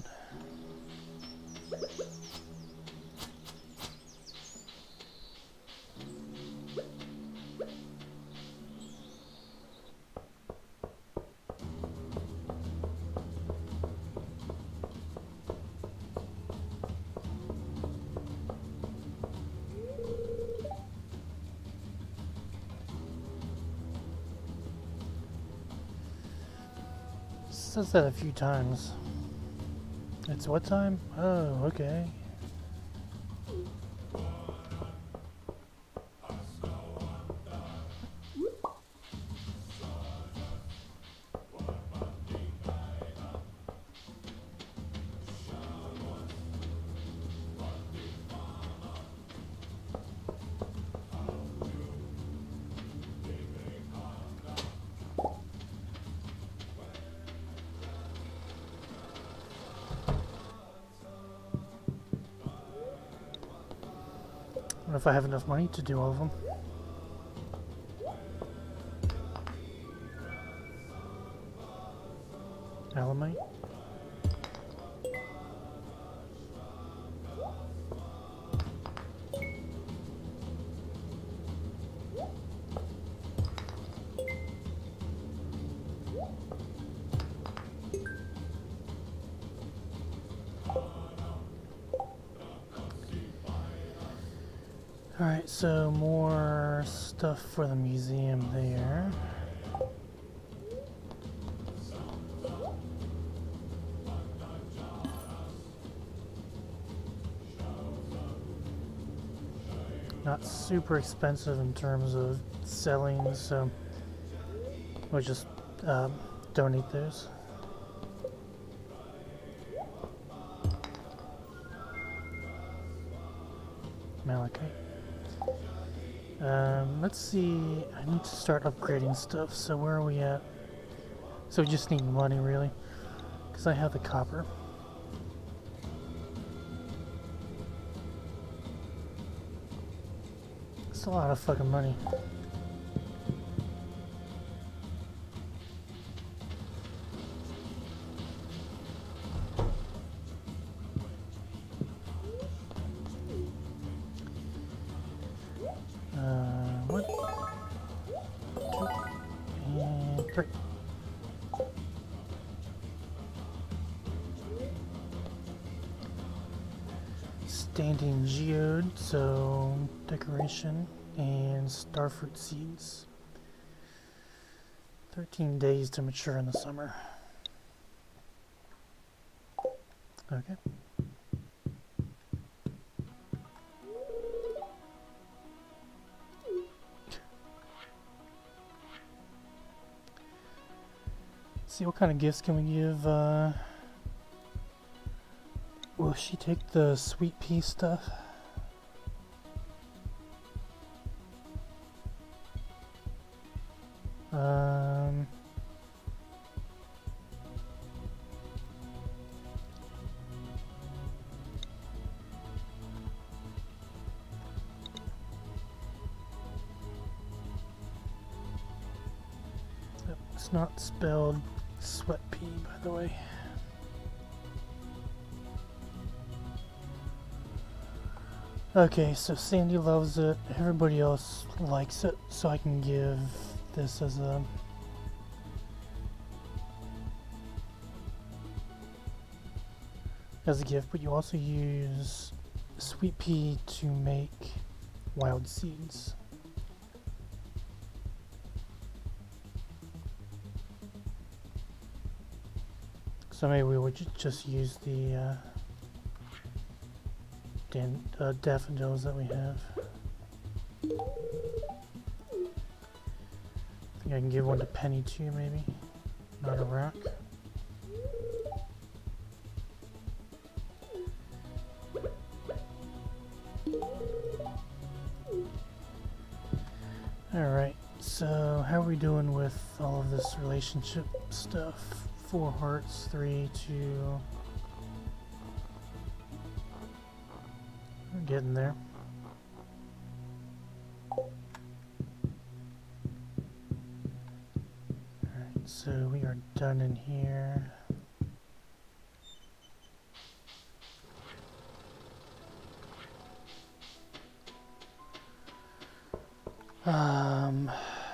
Says that a few times. It's what time? Oh, okay. I don't know if I have enough money to do all of them. Alamite. Alright, so more stuff for the museum there. Not super expensive in terms of selling, so we'll just um, donate those. Malachite. Um, let's see, I need to start upgrading stuff, so where are we at? So we just need money, really, because I have the copper. It's a lot of fucking money. Standing geode, so decoration and starfruit seeds. thirteen days to mature in the summer. Okay. See what kind of gifts can we give. Uh, will she take the sweet pea stuff? Um, It's not spelled sweat pea, by the way. Okay, so Sandy loves it, everybody else likes it, so I can give this as a as a gift, but you also use sweet pea to make wild seeds. So maybe we would ju just use the uh, dan uh, daffodils that we have. I think I can give one to Penny too, maybe. Not a rock. Alright, so how are we doing with all of this relationship stuff? Four hearts, three, two. We're getting there. Alright, so we are done in here. Um...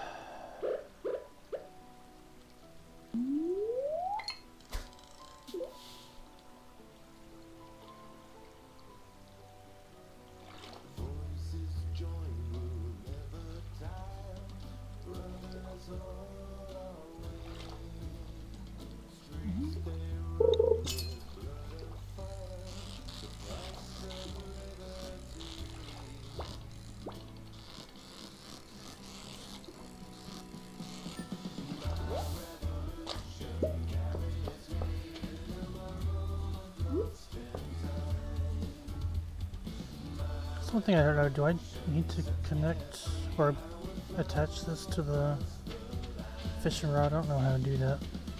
One thing I don't know, do I need to connect or attach this to the fishing rod? I don't know how to do that.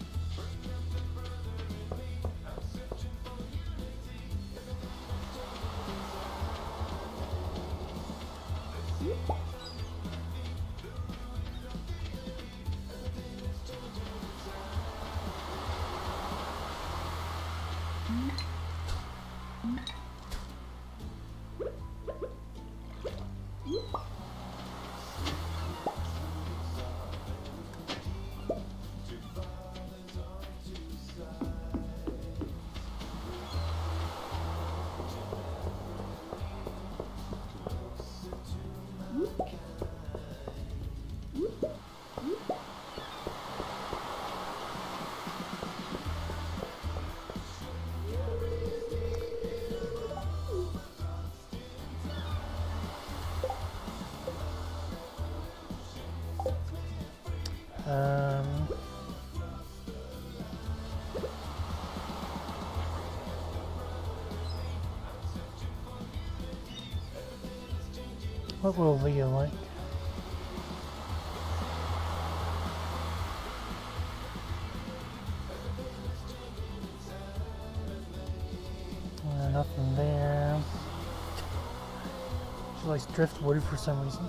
Um, what will Leah like? Uh, nothing there. She likes driftwood for some reason.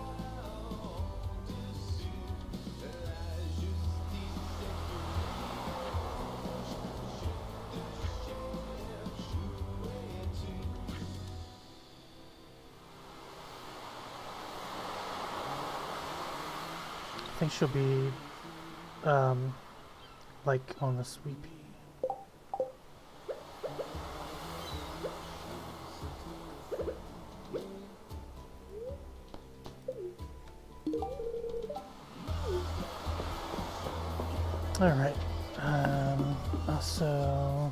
I think she'll be, um, like on the sweet pea. Alright, um, also...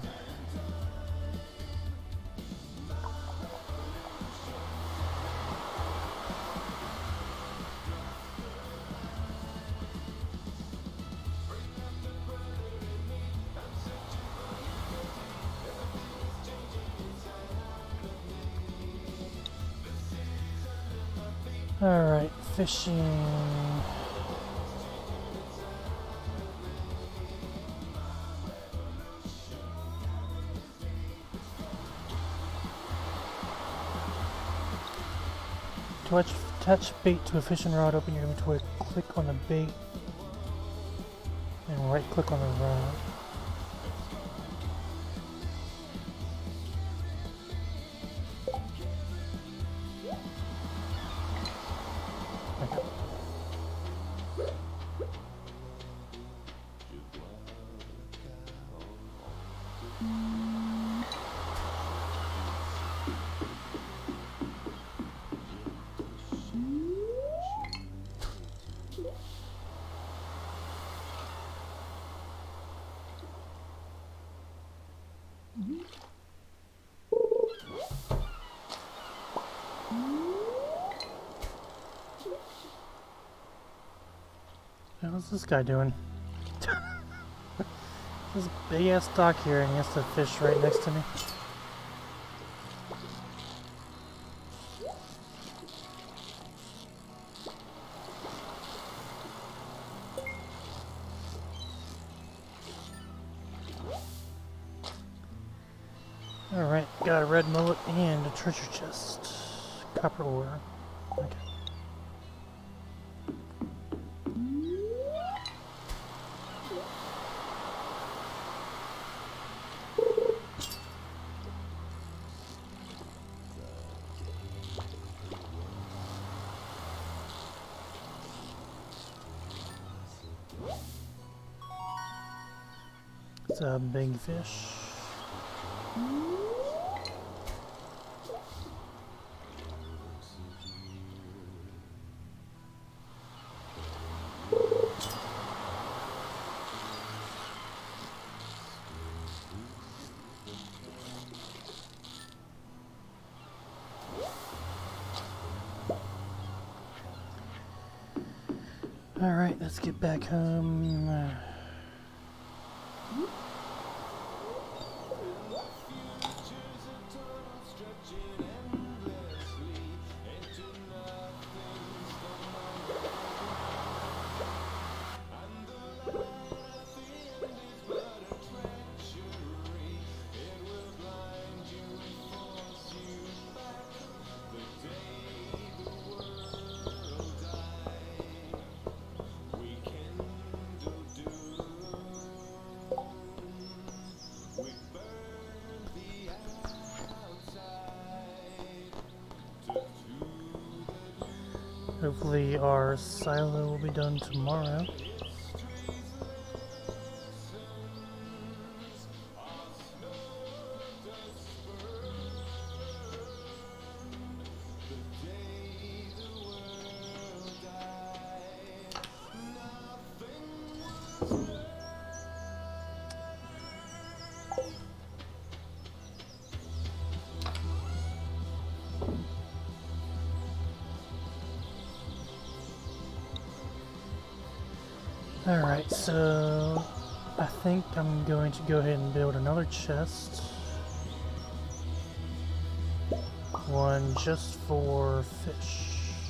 Alright, fishing. To attach bait to a fishing rod, open your inventory, click on the bait right click on the rod. Okay. What's this guy doing? There's a big ass dock here and he has to fish right next to me. Alright, got a red mullet and a treasure chest. Copper ore. Okay. It's a big fish. Alright, let's get back home. Hopefully our silo will be done tomorrow. Alright, so I think I'm going to go ahead and build another chest. One just for fish.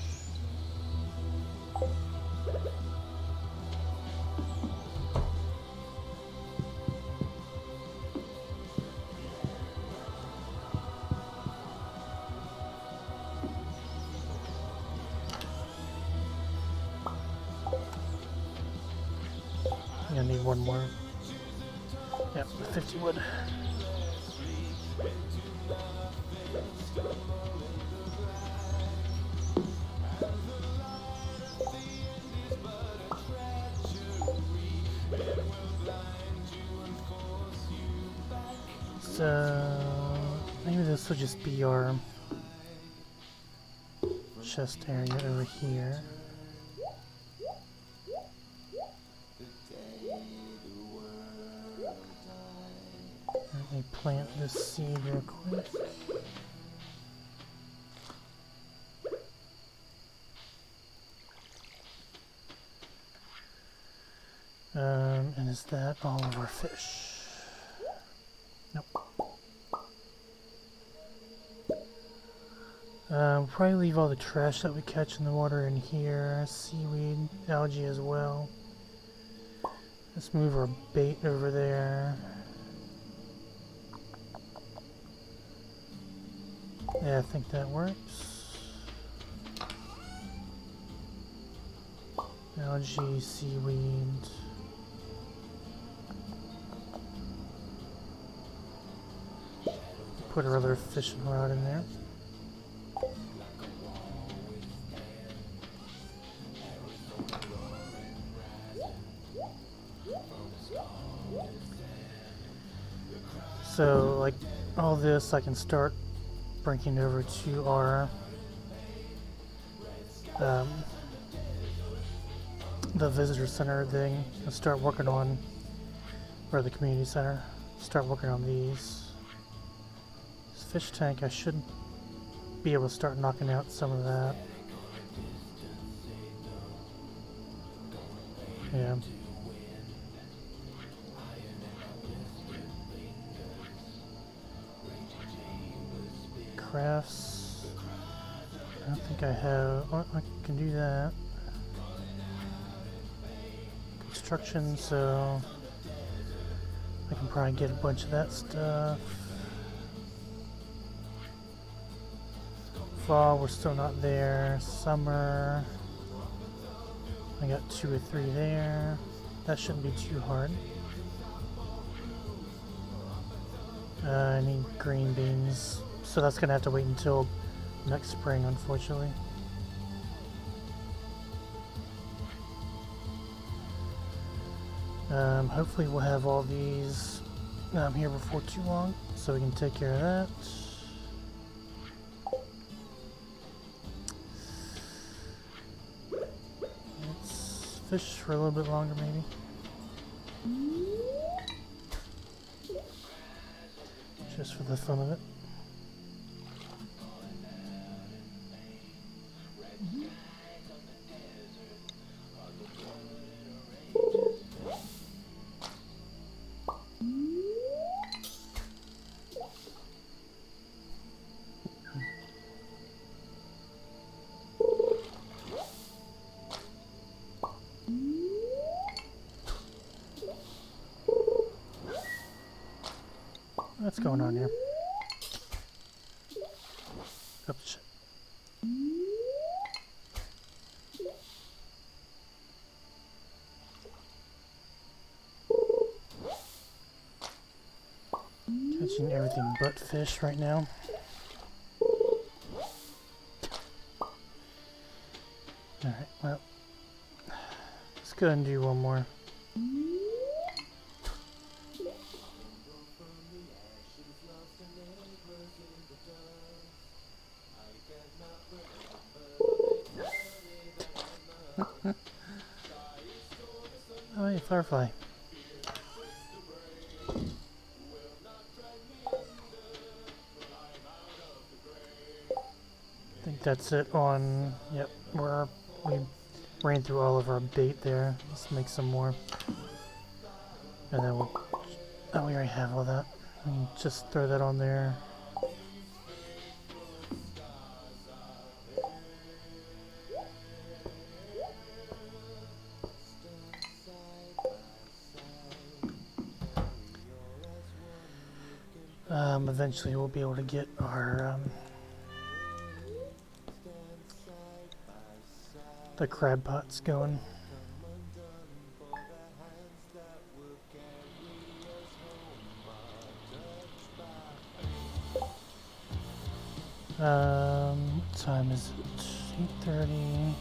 I need one more. Yep, fifty wood. So maybe this will just be our chest area over here. Let me plant this seed real quick. Um, and is that all of our fish? Nope. Um, probably leave all the trash that we catch in the water in here. Seaweed, algae as well. Let's move our bait over there. Yeah, I think that works. Algae, seaweed. put our other fishing rod in there. So, like, all this I can start bringing over to our um, the visitor center thing and start working on, or the community center, start working on these. This fish tank, I should be able to start knocking out some of that. Yeah. Crafts. I don't think I have. Oh, I can do that. Construction, so I can probably get a bunch of that stuff. Fall, we're still not there. Summer, I got two or three there. That shouldn't be too hard. Uh, I need green beans, so that's gonna have to wait until next spring, unfortunately. Um, hopefully we'll have all these um, here before too long, so we can take care of that. Let's fish for a little bit longer, maybe. Just for the fun of it. What's going on here? Oops, shit. Catching everything but fish right now. Alright, well, let's go ahead and do one more. Oh, hey, Firefly. I think that's it on, yep, we're, we ran through all of our bait there. Let's make some more. And then we'll, oh, we already have all that. And just throw that on there. Um, eventually we'll be able to get our, um, the crab pots going. Um, what time is it? eight thirty.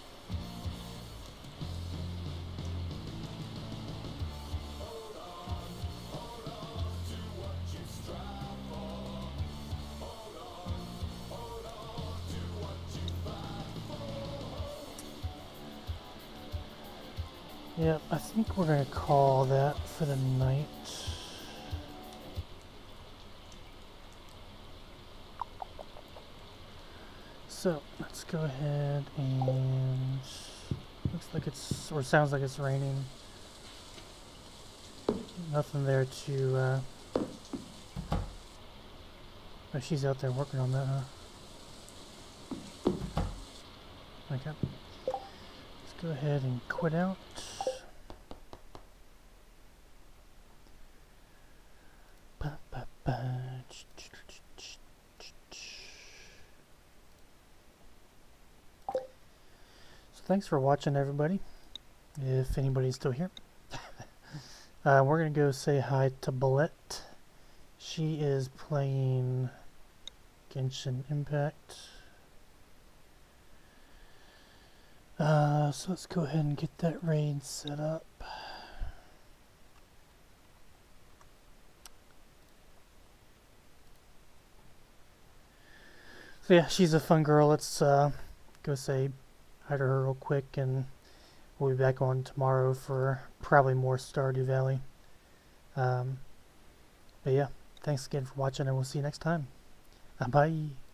Yep, I think we're gonna call that for the night. So let's go ahead and looks like it's, or sounds like it's raining. Nothing there to uh oh, she's out there working on that, huh? Okay. Let's go ahead and quit out. Thanks for watching, everybody, if anybody's still here. uh, we're going to go say hi to Bolette. she is playing Genshin Impact. Uh, so let's go ahead and get that raid set up. So yeah, she's a fun girl. Let's uh, go say hi to her real quick, and we'll be back on tomorrow for probably more Stardew Valley. Um, but yeah, thanks again for watching, and we'll see you next time. Uh, bye.